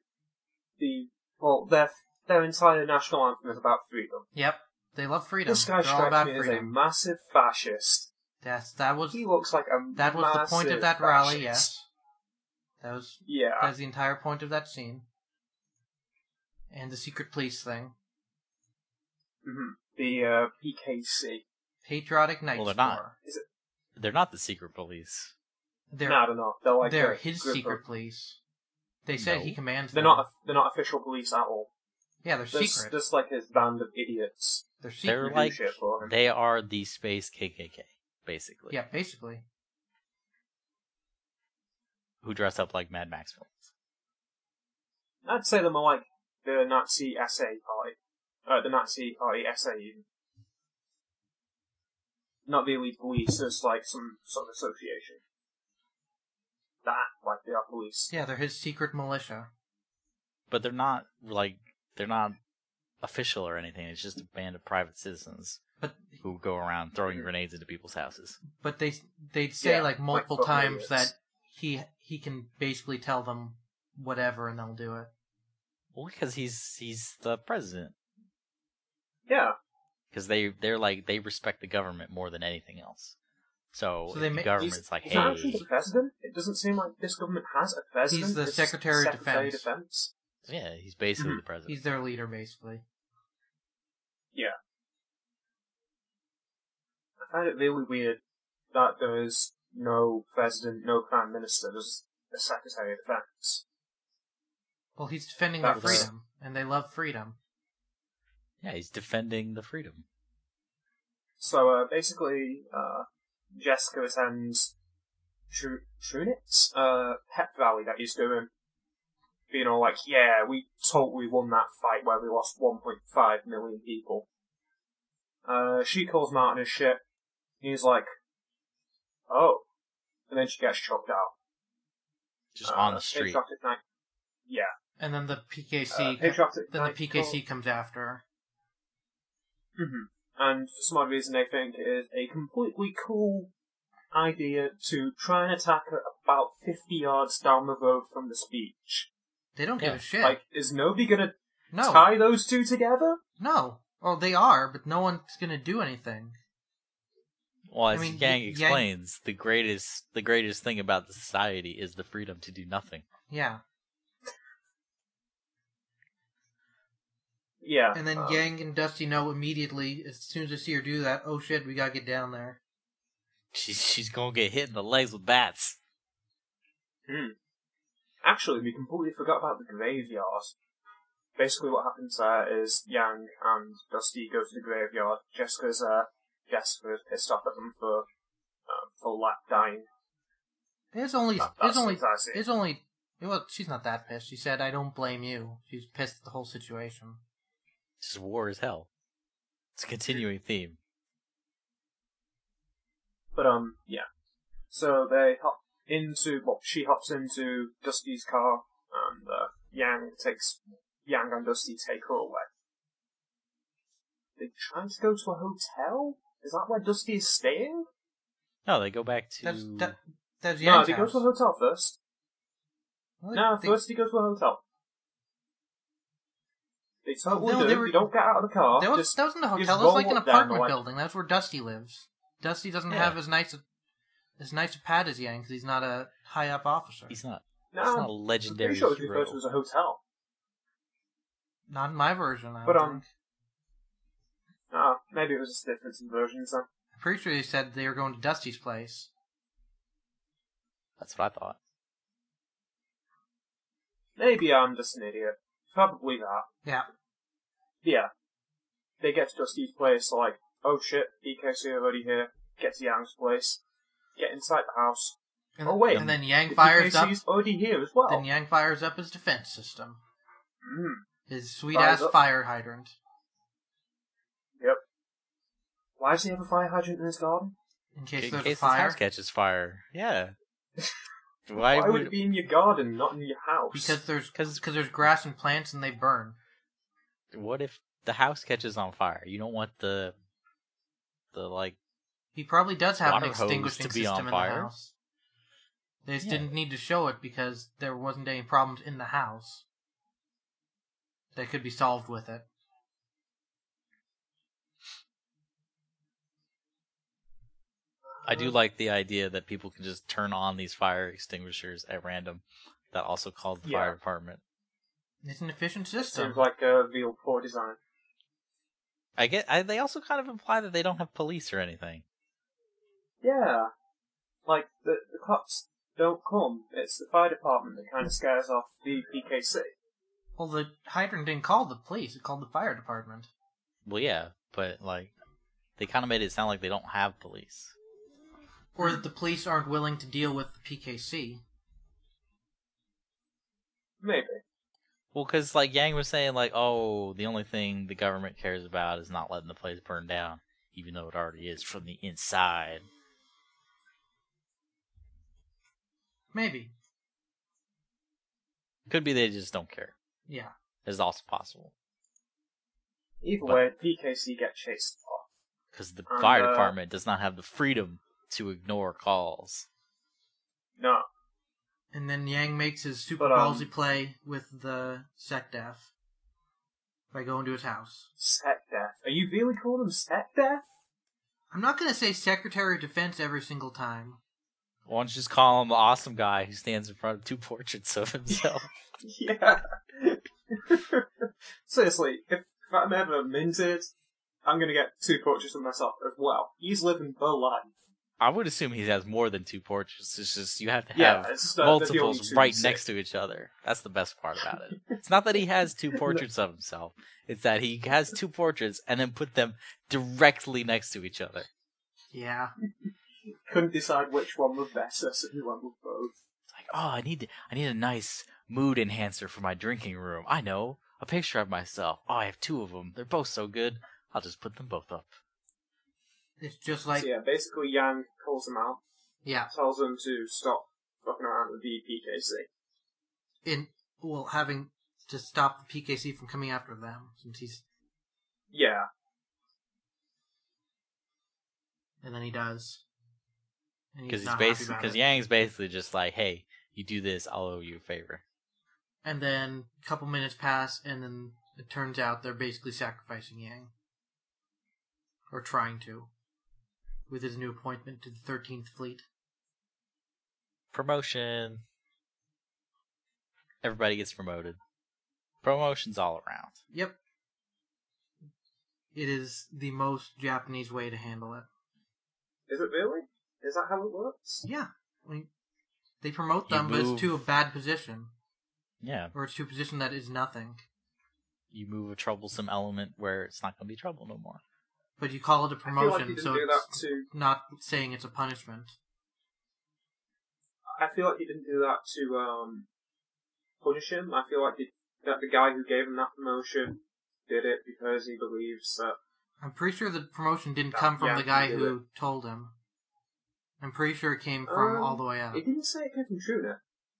their entire national anthem is about freedom. Yep, they love freedom. This guy They're all about strikes me as a freedom. massive fascist. That was He looks like a that was the point of that massive rally. fascist. Yes, that was Yeah. the entire point of that scene. And the secret police thing. The PKC. Patriotic Knights Well, they're not. Corps. They're not the secret police. They're No, they're not. They're like they're a his group secret of- police. They said No. he commands They're them. not. They're not official police at all. Yeah, they're They're secret. just like his band of idiots. They're They're secret. do like shit for him. they are the space KKK, basically. Yeah, basically. who dress up like Mad Max villains. I'd say they're more like the Nazi SA party. The Nazi party SA even. Not the elite police, it's like some sort of association. That act like they are police. Yeah, they're his secret militia. But they're not official or anything. It's just a band of private citizens who go around throwing grenades into people's houses. But they'd say like multiple times that he can basically tell them whatever and they'll do it. Well, because he's the president. Yeah. Because they respect the government more than anything else. So the government's like, hey, he's actually the president. It doesn't seem like this government has a president. He's the Secretary of Defense. Yeah, he's basically the president. He's their leader, basically. Yeah. I find it really weird that there is no president, no prime minister. There's a Secretary of Defense. Well, he's defending their freedom, and they love freedom. Yeah, he's defending the freedom. So, basically, Jessica attends Trunit's pep rally that he's doing. Being all like, yeah, we totally won that fight where we lost 1.5 million people. She calls Martin as shit. He's like, oh. And then she gets choked out. Just on the street. Yeah. And then the PKC, the PKC comes after her. Mm-hmm. And for some odd reason, they think it is a completely cool idea to try and attack her about 50 yards down the road from the speech. They don't give a shit. Like, is nobody gonna tie those two together? No. Well, they are, but no one's gonna do anything. Well, as Yang explains, the greatest thing about the society is the freedom to do nothing. Yeah. Yeah. And then Yang and Dusty know immediately, as soon as they see her do that, oh shit, we gotta get down there. She's gonna get hit in the legs with bats. Actually, we completely forgot about the graveyard. Basically what happens there is Yang and Dusty go to the graveyard. Jessica's pissed off at them for dying. She's not that pissed. She said, I don't blame you. She's pissed at the whole situation. This is war as hell. It's a continuing theme. But, yeah. So she hops into Dusty's car, and Yang and Dusty take her away. They try to go to a hotel? Is that where Dusty is staying? No, they go back to... That's Yang's No, they house. go to a hotel first. First they go to a hotel. They totally do. You don't get out of the car. That wasn't a hotel. That was like an apartment building. That's where Dusty lives. Dusty doesn't have as nice a pad as Yang because he's not a high up officer. He's not. No, he's not a legendary I'm pretty sure hero. it was a hotel. Not in my version, I don't think. Maybe it was just a difference in versions then. I'm pretty sure they said they were going to Dusty's place. That's what I thought. Maybe I'm just an idiot. Probably that. Yeah. Yeah. They get to Dusty's place, like, oh shit, PKC already here. Get to Yang's place. Get inside the house. And then Yang fires up. PKC's already here as well. Then Yang fires up his defense system. His sweet Fires ass up. fire hydrant. Yep. Why does he have a fire hydrant in his garden? In case there's a his fire. house catches fire. Yeah. Why would it be in your garden, not in your house? Because there's grass and plants and they burn. What if the house catches on fire? You don't want the He probably does have an water hose extinguishing to be system on in fire. the house. They just didn't need to show it because there wasn't any problems in the house that could be solved with it. I do like the idea that people can just turn on these fire extinguishers at random. That also calls the fire department. It's an efficient system. Seems like a real poor design. They also kind of imply that they don't have police or anything. Yeah. Like, the cops don't come. It's the fire department that kind of scares off the PKC. Well, the hydrant didn't call the police. It called the fire department. Well, yeah, but, they kind of made it sound like they don't have police. Or that the police aren't willing to deal with the PKC. Maybe. Well, because like Yang was saying, like, oh, the only thing the government cares about is not letting the place burn down, even though it already is from the inside. Maybe. Could be they just don't care. Yeah. Is also possible. Either way, PKC get chased off. Because the fire department does not have the freedom to ignore calls. No. And then Yang makes his super ballsy play with the SecDef by going to his house. SecDef. Are you really calling him SecDef? I'm not going to say Secretary of Defense every single time. Why don't you just call him the awesome guy who stands in front of 2 portraits of himself? Yeah. Seriously, if I'm ever minted, I'm going to get 2 portraits of myself as well. He's living the life. I would assume he has more than 2 portraits. It's just you have to have multiples right next to each other. That's the best part about it. It's not that he has 2 portraits of himself. It's that he has 2 portraits and then put them directly next to each other. Yeah. Couldn't decide which one was better, so he went with both. It's like, oh, I need a nice mood enhancer for my drinking room. I know, a picture of myself. Oh, I have 2 of them. They're both so good. I'll just put them both up. It's just like... So yeah, basically Yang calls him out. Yeah. Tells him to stop fucking around with the PKC. Having to stop the PKC from coming after them, since he's... Yeah. And then he does. Because Yang's basically just like, hey, you do this, I'll owe you a favor. And then a couple minutes pass, and then it turns out they're basically sacrificing Yang. Or trying to. With his new appointment to the 13th Fleet. Promotion. Everybody gets promoted. Promotions all around. Yep. It is the most Japanese way to handle it. Is it really? Is that how it works? Yeah. I mean, they promote them, but it's to a bad position. Yeah. Or it's to a position that is nothing. You move a troublesome element where it's not going to be trouble no more. But you call it a promotion, so it's to... not saying it's a punishment. I feel like he didn't do that to punish him. I feel like that the guy who gave him that promotion did it because he believes that... I'm pretty sure the promotion didn't come from the guy who told him. I'm pretty sure it came from all the way up. It didn't say it came from Truna.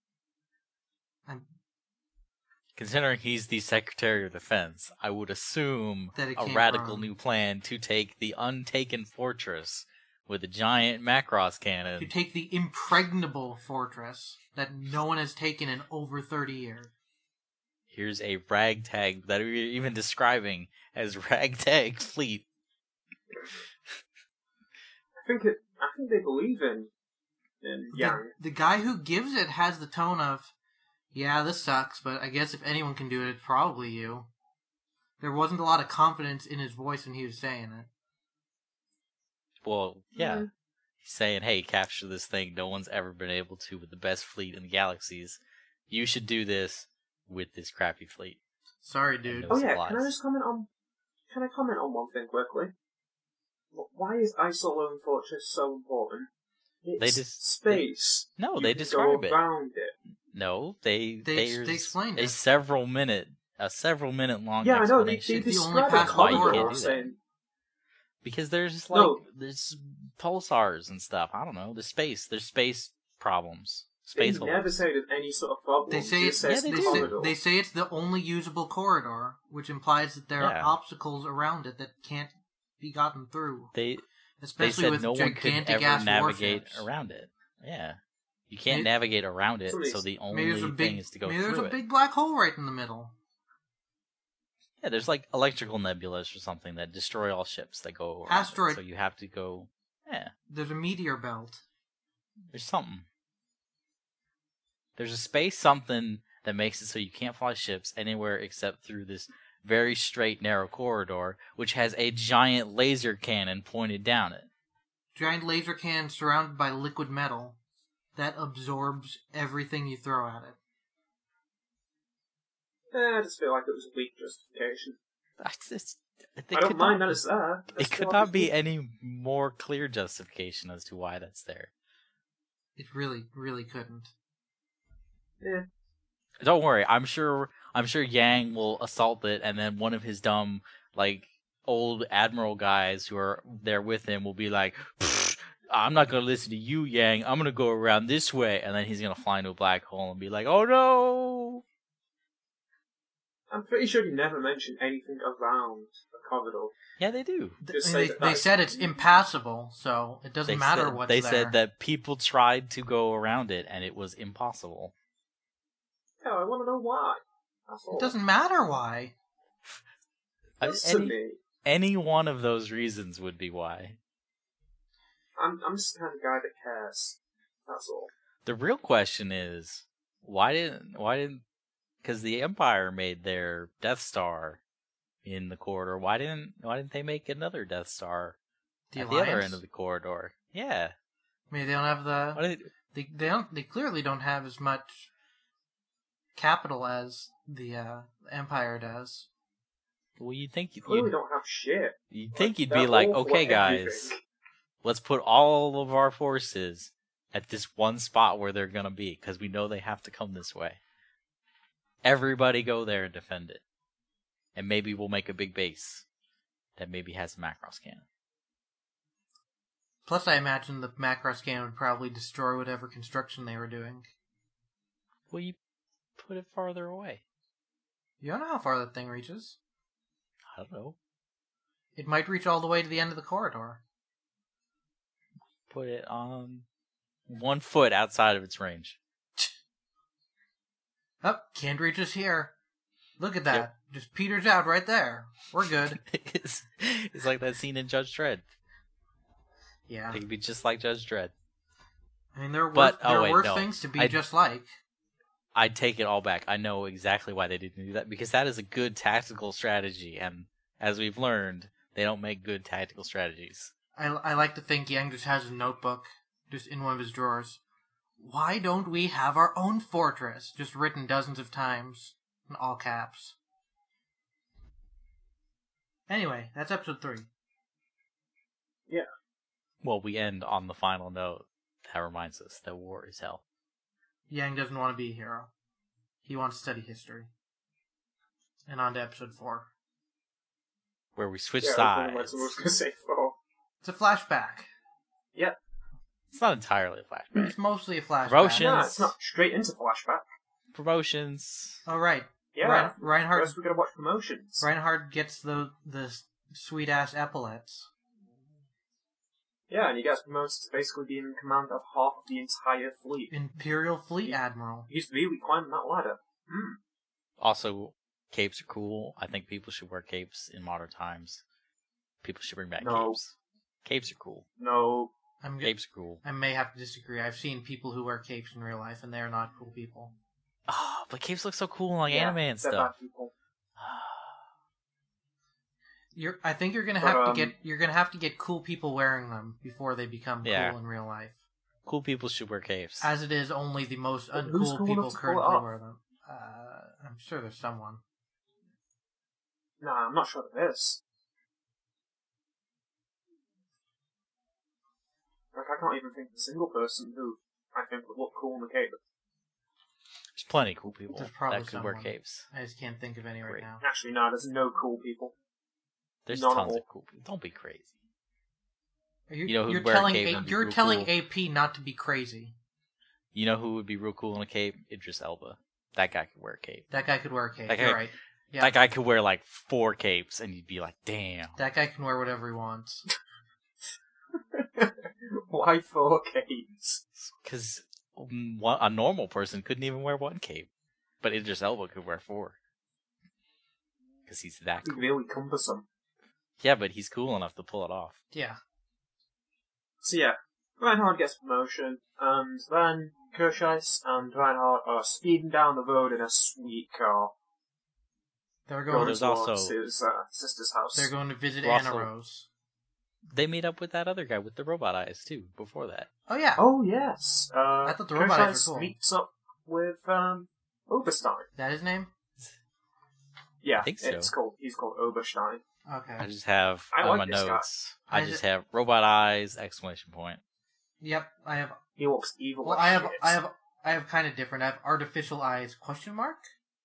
Considering he's the Secretary of Defense, I would assume a radical new plan to take the untaken fortress with a giant Macross cannon. To take the impregnable fortress that no one has taken in over 30 years. Here's a ragtag that we're even describing as ragtag fleet. I think they believe in Yang. The guy who gives it has the tone of, yeah, this sucks, but I guess if anyone can do it, it's probably you. There wasn't a lot of confidence in his voice when he was saying it. Well, yeah. He's saying, hey, capture this thing no one's ever been able to with the best fleet in the galaxies. You should do this with this crappy fleet. Sorry, dude. Oh yeah, can I comment on one thing quickly? Why is Isolone Fortress so important? It's space. They describe it. Around it. No, they explained a it. several minute long I know, explanation. It's the only path why you can't do that. Because there's there's pulsars and stuff. I don't know. There's space problems. They never say there's any sort of problem. They say it's the only usable corridor, which implies that there are obstacles around it that can't be gotten through. Especially said with no one could ever navigate around it. Yeah. You can't navigate around it, so the only thing is to go through it. Maybe there's a big black hole right in the middle. Yeah, there's like electrical nebulas or something that destroy all ships that go around asteroid. So you have to go... Yeah. There's a meteor belt. There's something. There's a space something that makes it so you can't fly ships anywhere except through this very straight, narrow corridor, which has a giant laser cannon pointed down it. Giant laser cannon surrounded by liquid metal that absorbs everything you throw at it. I just feel like it was a weak justification. I don't mind that it's there. It could not be any more clear justification as to why that's there. It really, really couldn't. Yeah. Don't worry. I'm sure Yang will assault it, and then one of his dumb old admiral guys who are there with him will be like, "I'm not gonna listen to you, Yang. I'm gonna go around this way," and then he's gonna fly into a black hole and be like, "Oh no!" I'm pretty sure you never mentioned anything around the corridor. Yeah, they do. They said it's impassable, so it doesn't matter what's there. They said that people tried to go around it, and it was impossible. Yeah, I want to know why. That's all. It doesn't matter why. Any one of those reasons would be why. I'm just the kind of guy that cares. That's all. The real question is, why didn't because the Empire made their Death Star in the corridor. Why didn't they make another Death Star at the other end of the corridor? Yeah. Maybe they don't have the. They clearly don't have as much capital as the Empire does. Well, you'd think clearly don't have shit. You'd think you'd be like, okay, guys, let's put all of our forces at this one spot where they're gonna be, because we know they have to come this way. Everybody go there and defend it. And maybe we'll make a big base that maybe has a Macross cannon. Plus, I imagine the Macross cannon would probably destroy whatever construction they were doing. Well, you put it farther away. You don't know how far that thing reaches. I don't know. It might reach all the way to the end of the corridor. Put it on 1 foot outside of its range. Oh, can't reach us here. Look at that. Yep. Just peters out right there. We're good. It's like that scene in Judge Dredd. Yeah. It could be just like Judge Dredd. I mean, there are worse things to be just like. I take it all back. I know exactly why they didn't do that, because that is a good tactical strategy, and as we've learned, they don't make good tactical strategies. I like to think Yang just has a notebook just in one of his drawers. Why don't we have our own fortress? Just written dozens of times in all caps. Anyway, that's episode 3. Yeah. Well, we end on the final note that reminds us that war is hell. Yang doesn't want to be a hero. He wants to study history. And on to episode 4. Where we switch sides. I was going to say 4. It's a flashback. Yep. It's not entirely a flashback. It's mostly a flashback. Promotions. No, it's not straight into flashback. Promotions. Oh, right. Yeah. Reinhardt. First we gotta watch promotions. Reinhardt gets the sweet-ass epaulets. Yeah, and he gets promoted to basically being in command of half of the entire fleet. Imperial Fleet Admiral. He used to be, we climbed that ladder. Also, capes are cool. I think people should wear capes in modern times. People should bring back capes. Capes are cool. No. Capes are cool. I may have to disagree. I've seen people who wear capes in real life, and they are not cool people. Oh, but capes look so cool in anime and stuff. Bad people. I think you're gonna have to get cool people wearing them before they become cool in real life. Cool people should wear capes. As it is, only the most uncool people currently wear them. I'm sure there's someone. Nah, I'm not sure there is. Like, I can't even think of a single person who I think would look cool in a cape. There's plenty of cool people that could wear someone. capes. I just can't think of any right now. Actually, no, there's no cool people. There's tons of cool people. Don't be crazy. You're telling AP not to be crazy. You know who would be real cool in a cape? Idris Elba. That guy could wear a cape. You're right. Yeah. That guy could wear like 4 capes, and you'd be like, damn. That guy can wear whatever he wants. Why 4 capes? Because a normal person couldn't even wear 1 cape. But Idris Elba could wear 4. Because he's that cool. He's really cumbersome. Yeah, but he's cool enough to pull it off. Yeah. So yeah, Reinhardt gets promotion, and then Kirscheiss and Reinhardt are speeding down the road in a sweet car. They're going towards his sister's house. They're going to visit Anna Rose. They meet up with that other guy with the robot eyes, too, before that. Oh, yeah. Oh, yes. I thought the robot eyes were cool. meets up with Oberstein. Is that his name? Yeah, I think so. He's called Oberstein. Okay. I just have on my notes. I just have robot eyes, exclamation point. Yep, I have. He looks evil. Well, I I have kind of different. I have artificial eyes, question mark?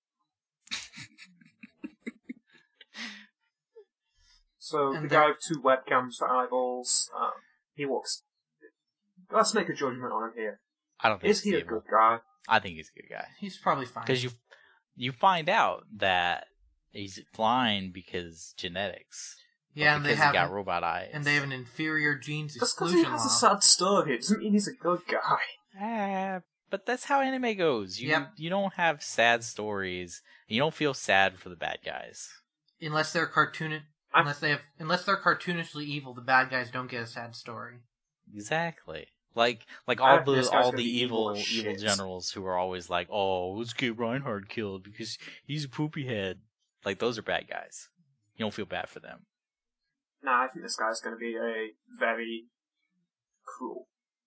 So, And the guy with 2 webcams for eyeballs, he looks... Let's make a judgment on him here. I don't think Is he a evil. good guy? I think he's a good guy. He's probably fine. Because you find out that he's blind because genetics. Yeah, and because they have he got robot eyes. And they have an inferior genes Just because exclusion he has law. a sad story, it doesn't mean he's a good guy. But that's how anime goes. You don't have sad stories. You don't feel sad for the bad guys. Unless they're unless they're cartoonishly evil, the bad guys don't get a sad story. Exactly. Like all the evil shit. generals who are always like, oh, let's get Reinhardt killed because he's a poopy head. Like, those are bad guys. You don't feel bad for them. Nah, I think this guy's going to be a very cruel,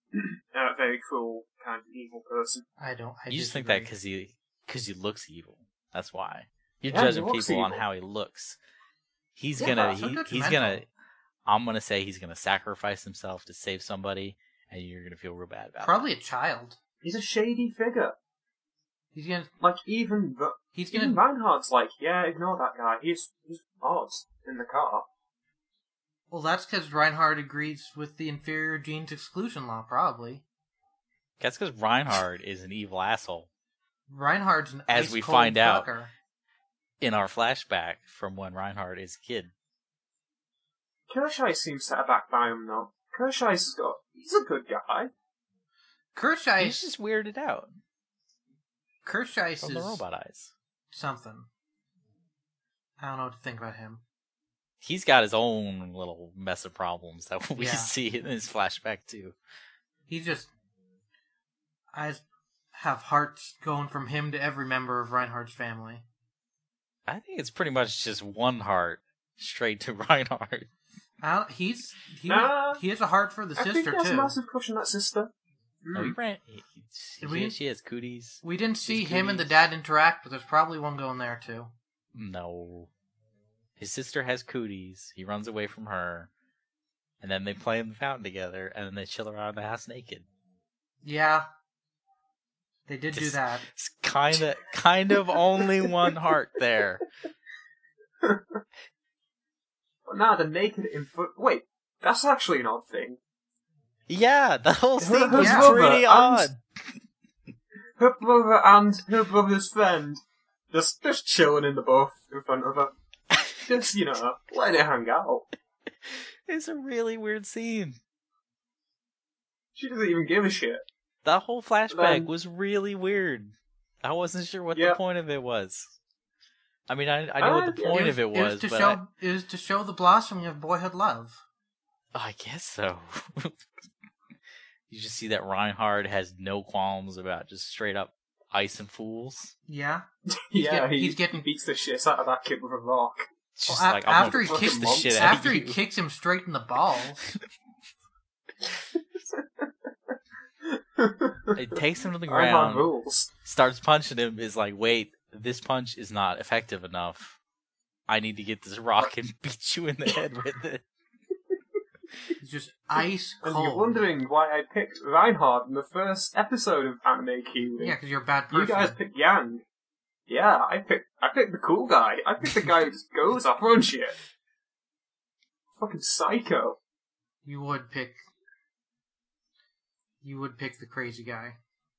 kind of evil person. You just think that because he looks evil. That's why you're Yeah, judging he looks people on evil. how he looks. He's Yeah, gonna so he's gonna. I'm gonna say he's gonna sacrifice himself to save somebody, and you're gonna feel real bad about Probably it. a child. He's a shady figure. He's gonna Like, even Reinhardt's like, yeah, ignore that guy. He's odd in the car. Well, that's because Reinhardt agrees with the inferior genes exclusion law, probably. That's because Reinhardt is an evil asshole. Reinhardt's an As we ice-cold find out fucker. in our flashback from when Reinhardt is a kid. Kershai seems set aback by him, though. Kershai's he's a good guy. He's just weirded out. Kershai From the robot eyes. Something. I don't know what to think about him. He's got his own little mess of problems that we Yeah. see in his flashback too. He's just... I have hearts going from him to every member of Reinhardt's family. I think it's pretty much just one heart straight to Reinhardt. He has a heart for the I sister, think he has too. a massive crush on that sister. Oh, he ran. She has cooties. We didn't see His him and the cooties. dad interact, but there's probably one going there, too. No. His sister has cooties. He runs away from her. And then they play in the fountain together, and then they chill around the house naked. Yeah. They did do that. It's kind of only one heart there. But now they're naked in foot. Wait, that's actually an odd thing. Yeah, the whole scene was Yeah. pretty odd. Her brother and her brother's friend just chilling in the buff in front of her. Just, letting it hang out. It's a really weird scene. She doesn't even give a shit. The whole flashback was really weird. I wasn't sure what the point of it was. I mean, I know what the point of it was, but it was to show the blossoming of boyhood love. I guess so. You just see that Reinhardt has no qualms about just straight up icing fools. Yeah. He getting beats the shit out of that kid with a rock. It's just Well, like, after I'm he gonna kicks kick the shit out after of he you. kicks him straight in the balls. It takes him to the I have ground, rules. starts punching him, is like, wait, this punch is not effective enough. I need to get this rock and beat you in the head with it. He's just ice And cold. you're wondering why I picked Reinhardt in the first episode of Anime Kiwi. Yeah, because you're a bad person. You guys picked Yang. Yeah, I picked the cool guy. I picked the guy who just goes off on shit. Fucking psycho. You would pick the crazy guy.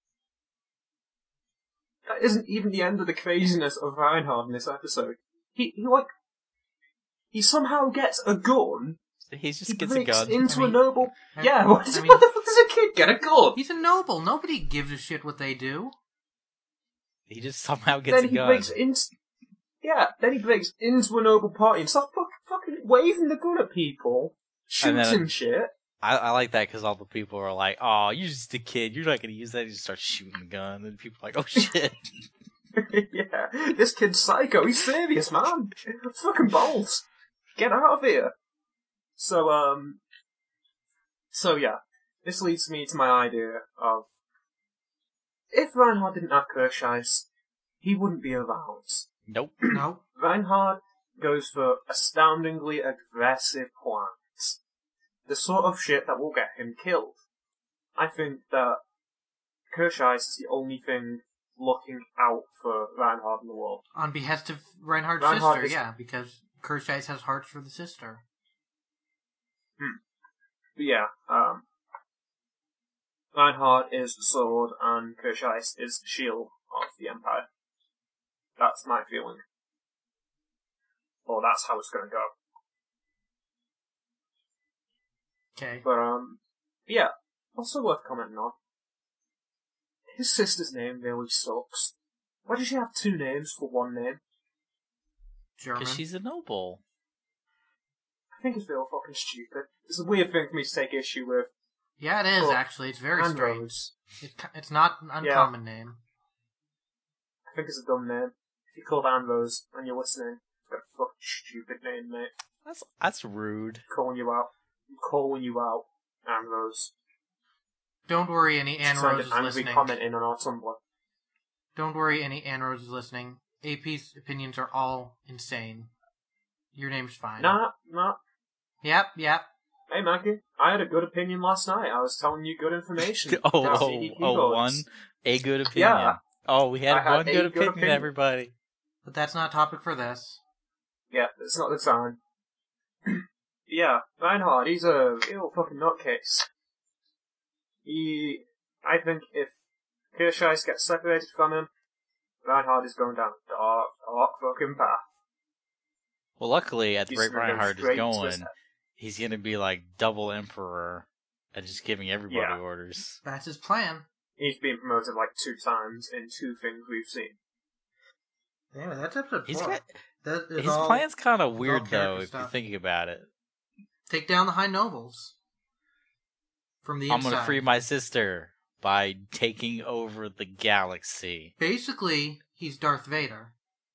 That isn't even the end of the craziness of Reinhardt in this episode. He somehow gets a gun. He just He gets a breaks gun. into I mean- a noble. I- Yeah, what I the mean- fuck does a kid get a gun? He's a noble. Nobody gives a shit what they do. He just somehow gets Then a he gun. breaks into. Yeah, then he breaks into a noble party and starts fucking waving the gun at people, And then- shooting shit. I like that because all the people are like, "Oh, you're just a kid. You're not going to use that." He just starts shooting the gun, and people are like, "Oh shit!" Yeah, this kid's psycho. He's serious, man. Fucking balls. Get out of here. So yeah, this leads me to my idea of if Reinhardt didn't have Kershais, he wouldn't be around. Nope. No. Reinhardt goes for astoundingly aggressive plans. The sort of shit that will get him killed. I think that Kershise is the only thing looking out for Reinhardt in the world. On behest of Reinhardt's Reinhardt sister, is- yeah, because Kershise has hearts for the sister. But yeah, Reinhardt is the sword and Kershise is the shield of the Empire. That's my feeling. Or that's how it's gonna go. Okay. But, yeah, also worth commenting on. His sister's name really sucks. Why does she have two names for one name? German. Because she's a noble. I think it's real fucking stupid. It's a weird thing for me to take issue with. Yeah, it is, Well, actually. It's very Andros. strange. It's not an uncommon name. I think it's a dumb name. If you're called Andros and you're listening, it's got a fucking stupid name, mate. That's rude. Calling you out. I'm calling you out, Andros. Don't worry, any Send Anros an is angry listening. comment in on our Tumblr. Don't worry, any Anros is listening. AP's opinions are all insane. Your name's fine. Nah. Yep. Hey, Maggie, I had a good opinion last night. I was telling you good information. One. A good opinion. Yeah. Oh, we had I had one a good good opinion, everybody. But that's not a topic for this. Yeah, it's not the time. Yeah, Reinhardt, he's a real fucking nutcase. I think if Kershise gets separated from him, Reinhardt is going down a dark fucking path. Well, luckily, at the He's rate gonna go Reinhardt is straight to his going, head. he's going to be like double emperor and just giving everybody Yeah. orders. That's his plan. He's been promoted like 2 times in 2 things we've seen. Anyway, that's episode He's 4. got, That is his all plan's kind of all weird, character though, if stuff. you're thinking about it. Take down the High Nobles. From the I'm inside. going to free my sister by taking over the galaxy. Basically, he's Darth Vader.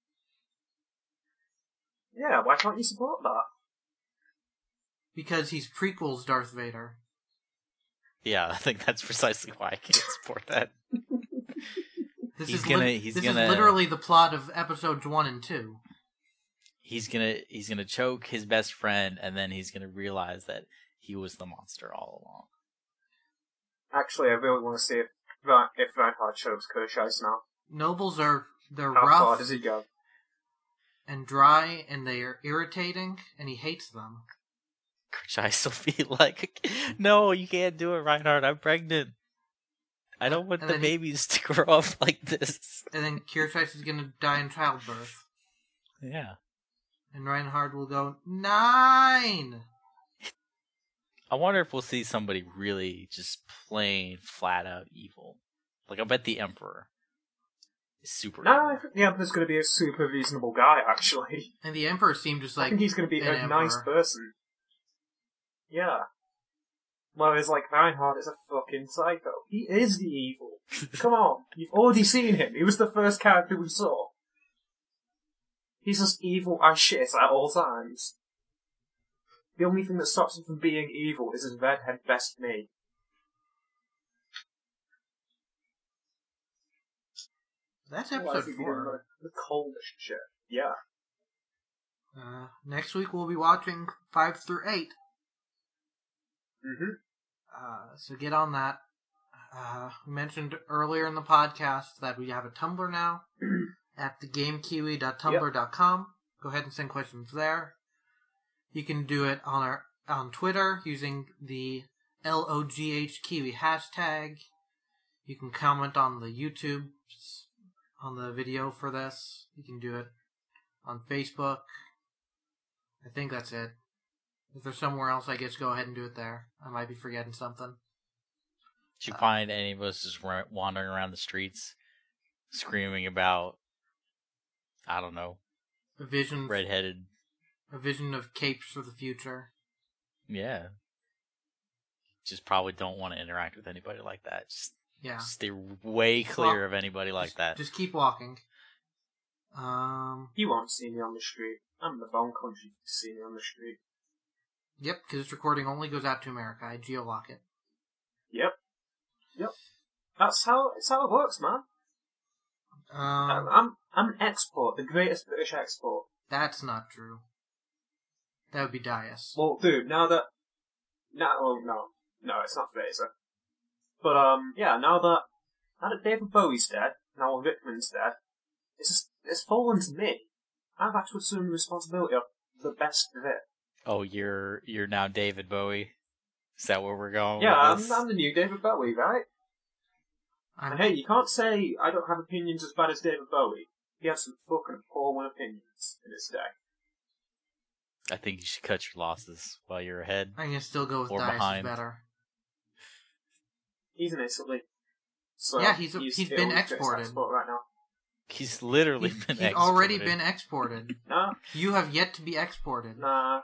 Yeah, why can't you support that? Because he's prequels Darth Vader. Yeah, I think that's precisely why I can't support that. This He's is gonna- lit- he's this gonna- is literally the plot of episodes 1 and 2. He's gonna choke his best friend, and then he's gonna realize that he was the monster all along. Actually, I really want to see if Reinhardt chokes Kershise now. Nobles they're How far rough does he go? and dry, and they are irritating, and he hates them. Kershise will be like, "No, you can't do it, Reinhardt. I'm pregnant. I don't want And the then babies to grow up like this." And then Kershise is gonna die in childbirth. Yeah. And Reinhardt will go, 9! I wonder if we'll see somebody really just plain, flat out evil. Like, I bet the Emperor is super No, evil. I think the Emperor's going to be a super reasonable guy, actually. And the Emperor seemed just like I think he's going to be an a nice emperor. person. Yeah. Whereas, like, Reinhardt is a fucking psycho. He is the evil. Come on, you've already seen him. He was the first character we saw. He's just evil as shit at all times. The only thing that stops him from being evil is his redhead best mate. That's Well, I episode think he did 4. the coldest shit. Yeah. Next week we'll be watching 5 through 8. So get on that. We mentioned earlier in the podcast that we have a Tumblr now at thegamekiwi.tumblr.com. Go ahead and send questions there. You can do it on Twitter using the LOGHKiwi hashtag. You can comment on the YouTube on the video for this. You can do it on Facebook. I think that's it. If there's somewhere else, I guess go ahead and do it there. I might be forgetting something. Did you find any of us just wandering around the streets, screaming about, I don't know, A vision of capes for the future. Yeah. Just probably don't want to interact with anybody like that. Just stay way clear of anybody like that. Just keep walking. You won't see me on the street. I'm in the wrong country to see me on the street. Yep, because this recording only goes out to America. I geolock it. Yep. It's how it works, man. I'm an export, the greatest British export. That's not true. That would be Dias. Well, dude, no, it's not Fraser. But, now that Now that David Bowie's dead, now on Rickman's dead, it's fallen to me. I've had to assume the responsibility of the best of it. Oh, you're now David Bowie? Is that where we're going? Yeah, with this? I'm the new David Bowie, right? And hey, you can't say I don't have opinions as bad as David Bowie. He has some fucking appalling opinions in his day. I think you should cut your losses while you're ahead. I'm gonna still go with Or Dice behind. is better. He's in Italy. So Yeah, he's been exported. Right now. He's literally He's exported. already been exported. Nah, You have yet to be exported. nah.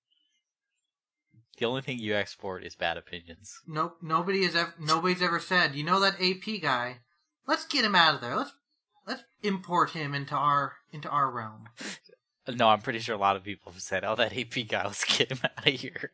The only thing you export is bad opinions. Nope. Nobody's ever said, you know that AP guy? Let's get him out of there. Let's import him into our realm. No, I'm pretty sure a lot of people have said, "Oh, that AP guy, let's get him out of here."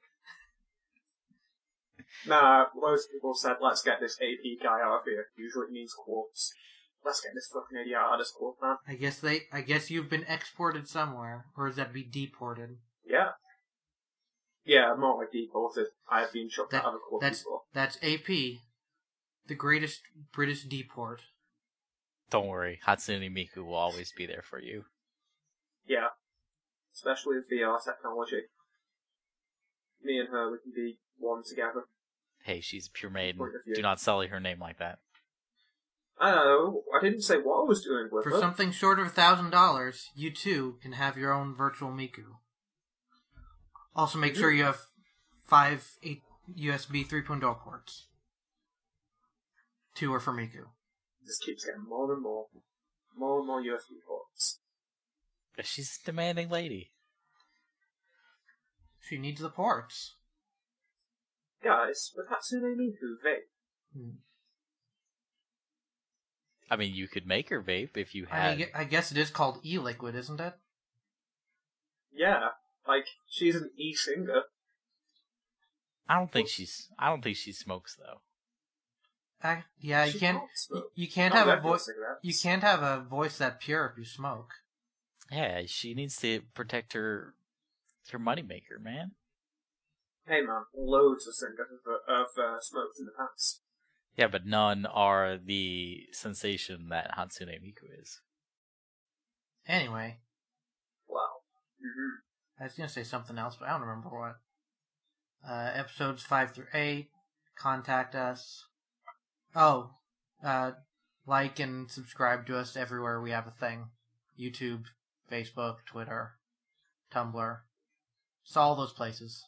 Nah, loads of people said, let's get this AP guy out of here. Usually it means quotes. Let's get this fucking idiot out of this quote, man. I guess you've been exported somewhere, or is that be deported? Yeah. Yeah, more like deported. I have been chucked out of a quote before. That's AP, the greatest British deport. Don't worry, Hatsune Miku will always be there for you. Yeah. Especially with VR technology. Me and her, we can be one together. Hey, she's a pure maiden. Point of view. Do not sully her name like that. I don't know. I didn't say what I was doing with For her. something short of $1,000, you too can have your own virtual Miku. Also, make sure you have 5 USB 3.0 ports. 2 are for Miku. This keeps getting more and more. More and more USB ports. She's a demanding lady. She needs the ports. Guys, with Hatsune Miku vape. I mean, you could make her vape if you had. I guess it is called e-liquid, isn't it? Yeah, like, she's an e-singer. I don't think she smokes though. Yeah, She can't smoke. you can't Not have a regular voice. cigarettes. You can't have a voice that pure if you smoke. Yeah, she needs to protect her moneymaker, man. Hey man, loads of singers have smoked in the past. Yeah, but none are the sensation that Hatsune Miku is. Anyway, Wow. Mm-hmm. I was gonna say something else, but I don't remember what. Episodes 5 through 8. Contact us. Oh, like and subscribe to us everywhere we have a thing. YouTube, Facebook, Twitter, Tumblr. It's all those places.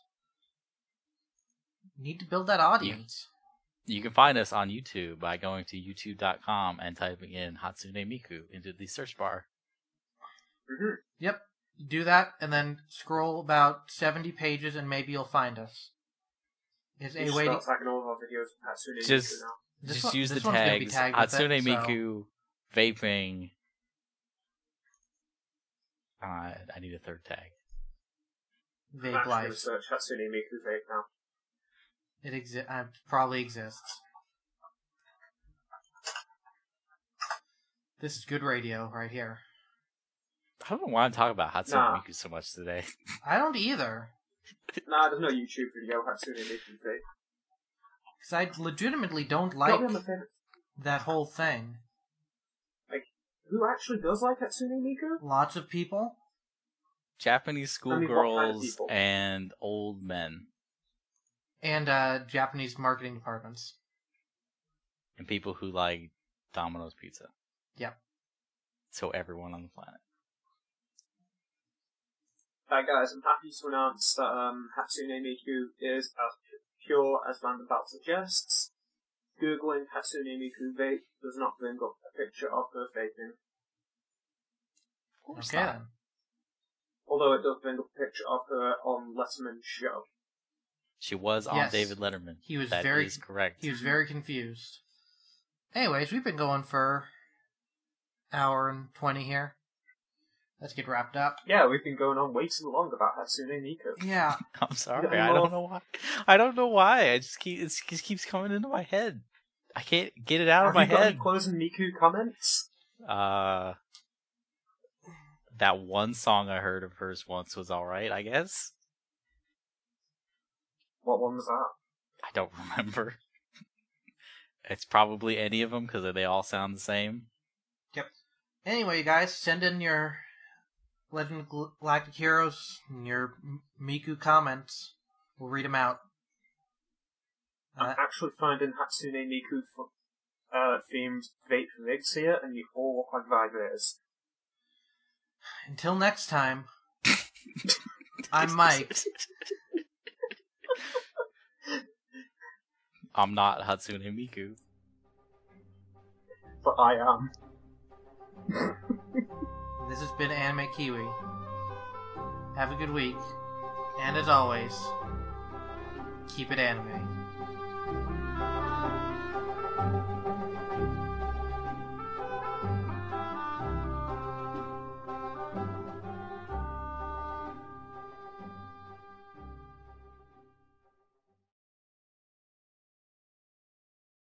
Need to build that audience. You can find us on YouTube by going to youtube.com and typing in Hatsune Miku into the search bar. Mm-hmm. Yep. Do that, and then scroll about 70 pages, and maybe you'll find us. Is a way to tagging all of our videos with Hatsune Just- Miku now. Just use the this one's gonna be tags tagged with Hatsune it, so- Miku, vaping. I need a third tag. I'm Vape actually going to life. search Hatsune Miku vape now. It probably exists. This is good radio right here. I don't want to talk about Hatsune Nah. Miku so much today. I don't either. Nah, there's no YouTube video of Hatsune Miku vape. Because I legitimately don't Got like me on the fence. that whole thing. Who actually does like Hatsune Miku? Lots of people. Japanese I mean, what kind of schoolgirls people? and old men. And Japanese marketing departments. And people who like Domino's pizza. Yep. So everyone on the planet. Hi guys, I'm happy to announce that Hatsune Miku is as pure as Vanderbilt suggests. Googling Hatsune Miku vape does not bring up a picture of her vaping. Of course Okay not. then. Although it does bring up a picture of her on Letterman's show. She was on Yes. David Letterman. He was That very is correct. He was very confused. Anyways, we've been going for hour and 20 here. Let's get wrapped up. Yeah, we've been going on way too long about Hatsune Miku. Yeah. I'm sorry. Yeah, I well- don't know why. I don't know why. It just keeps coming into my head. I can't get it out of Have my you got head. any closing Miku comments? That one song I heard of hers once was alright, I guess. What one was that? I don't remember. It's probably any of them because they all sound the same. Yep. Anyway, guys, send in your Legend of Galactic Heroes and your Miku comments. We'll read them out. I'm actually finding Hatsune Miku themed vape rigs here, and you all look like vibrators. Until next time, I'm Mike. I'm not Hatsune Miku. But I am. This has been Anime Kiwi. Have a good week. And as always, keep it anime.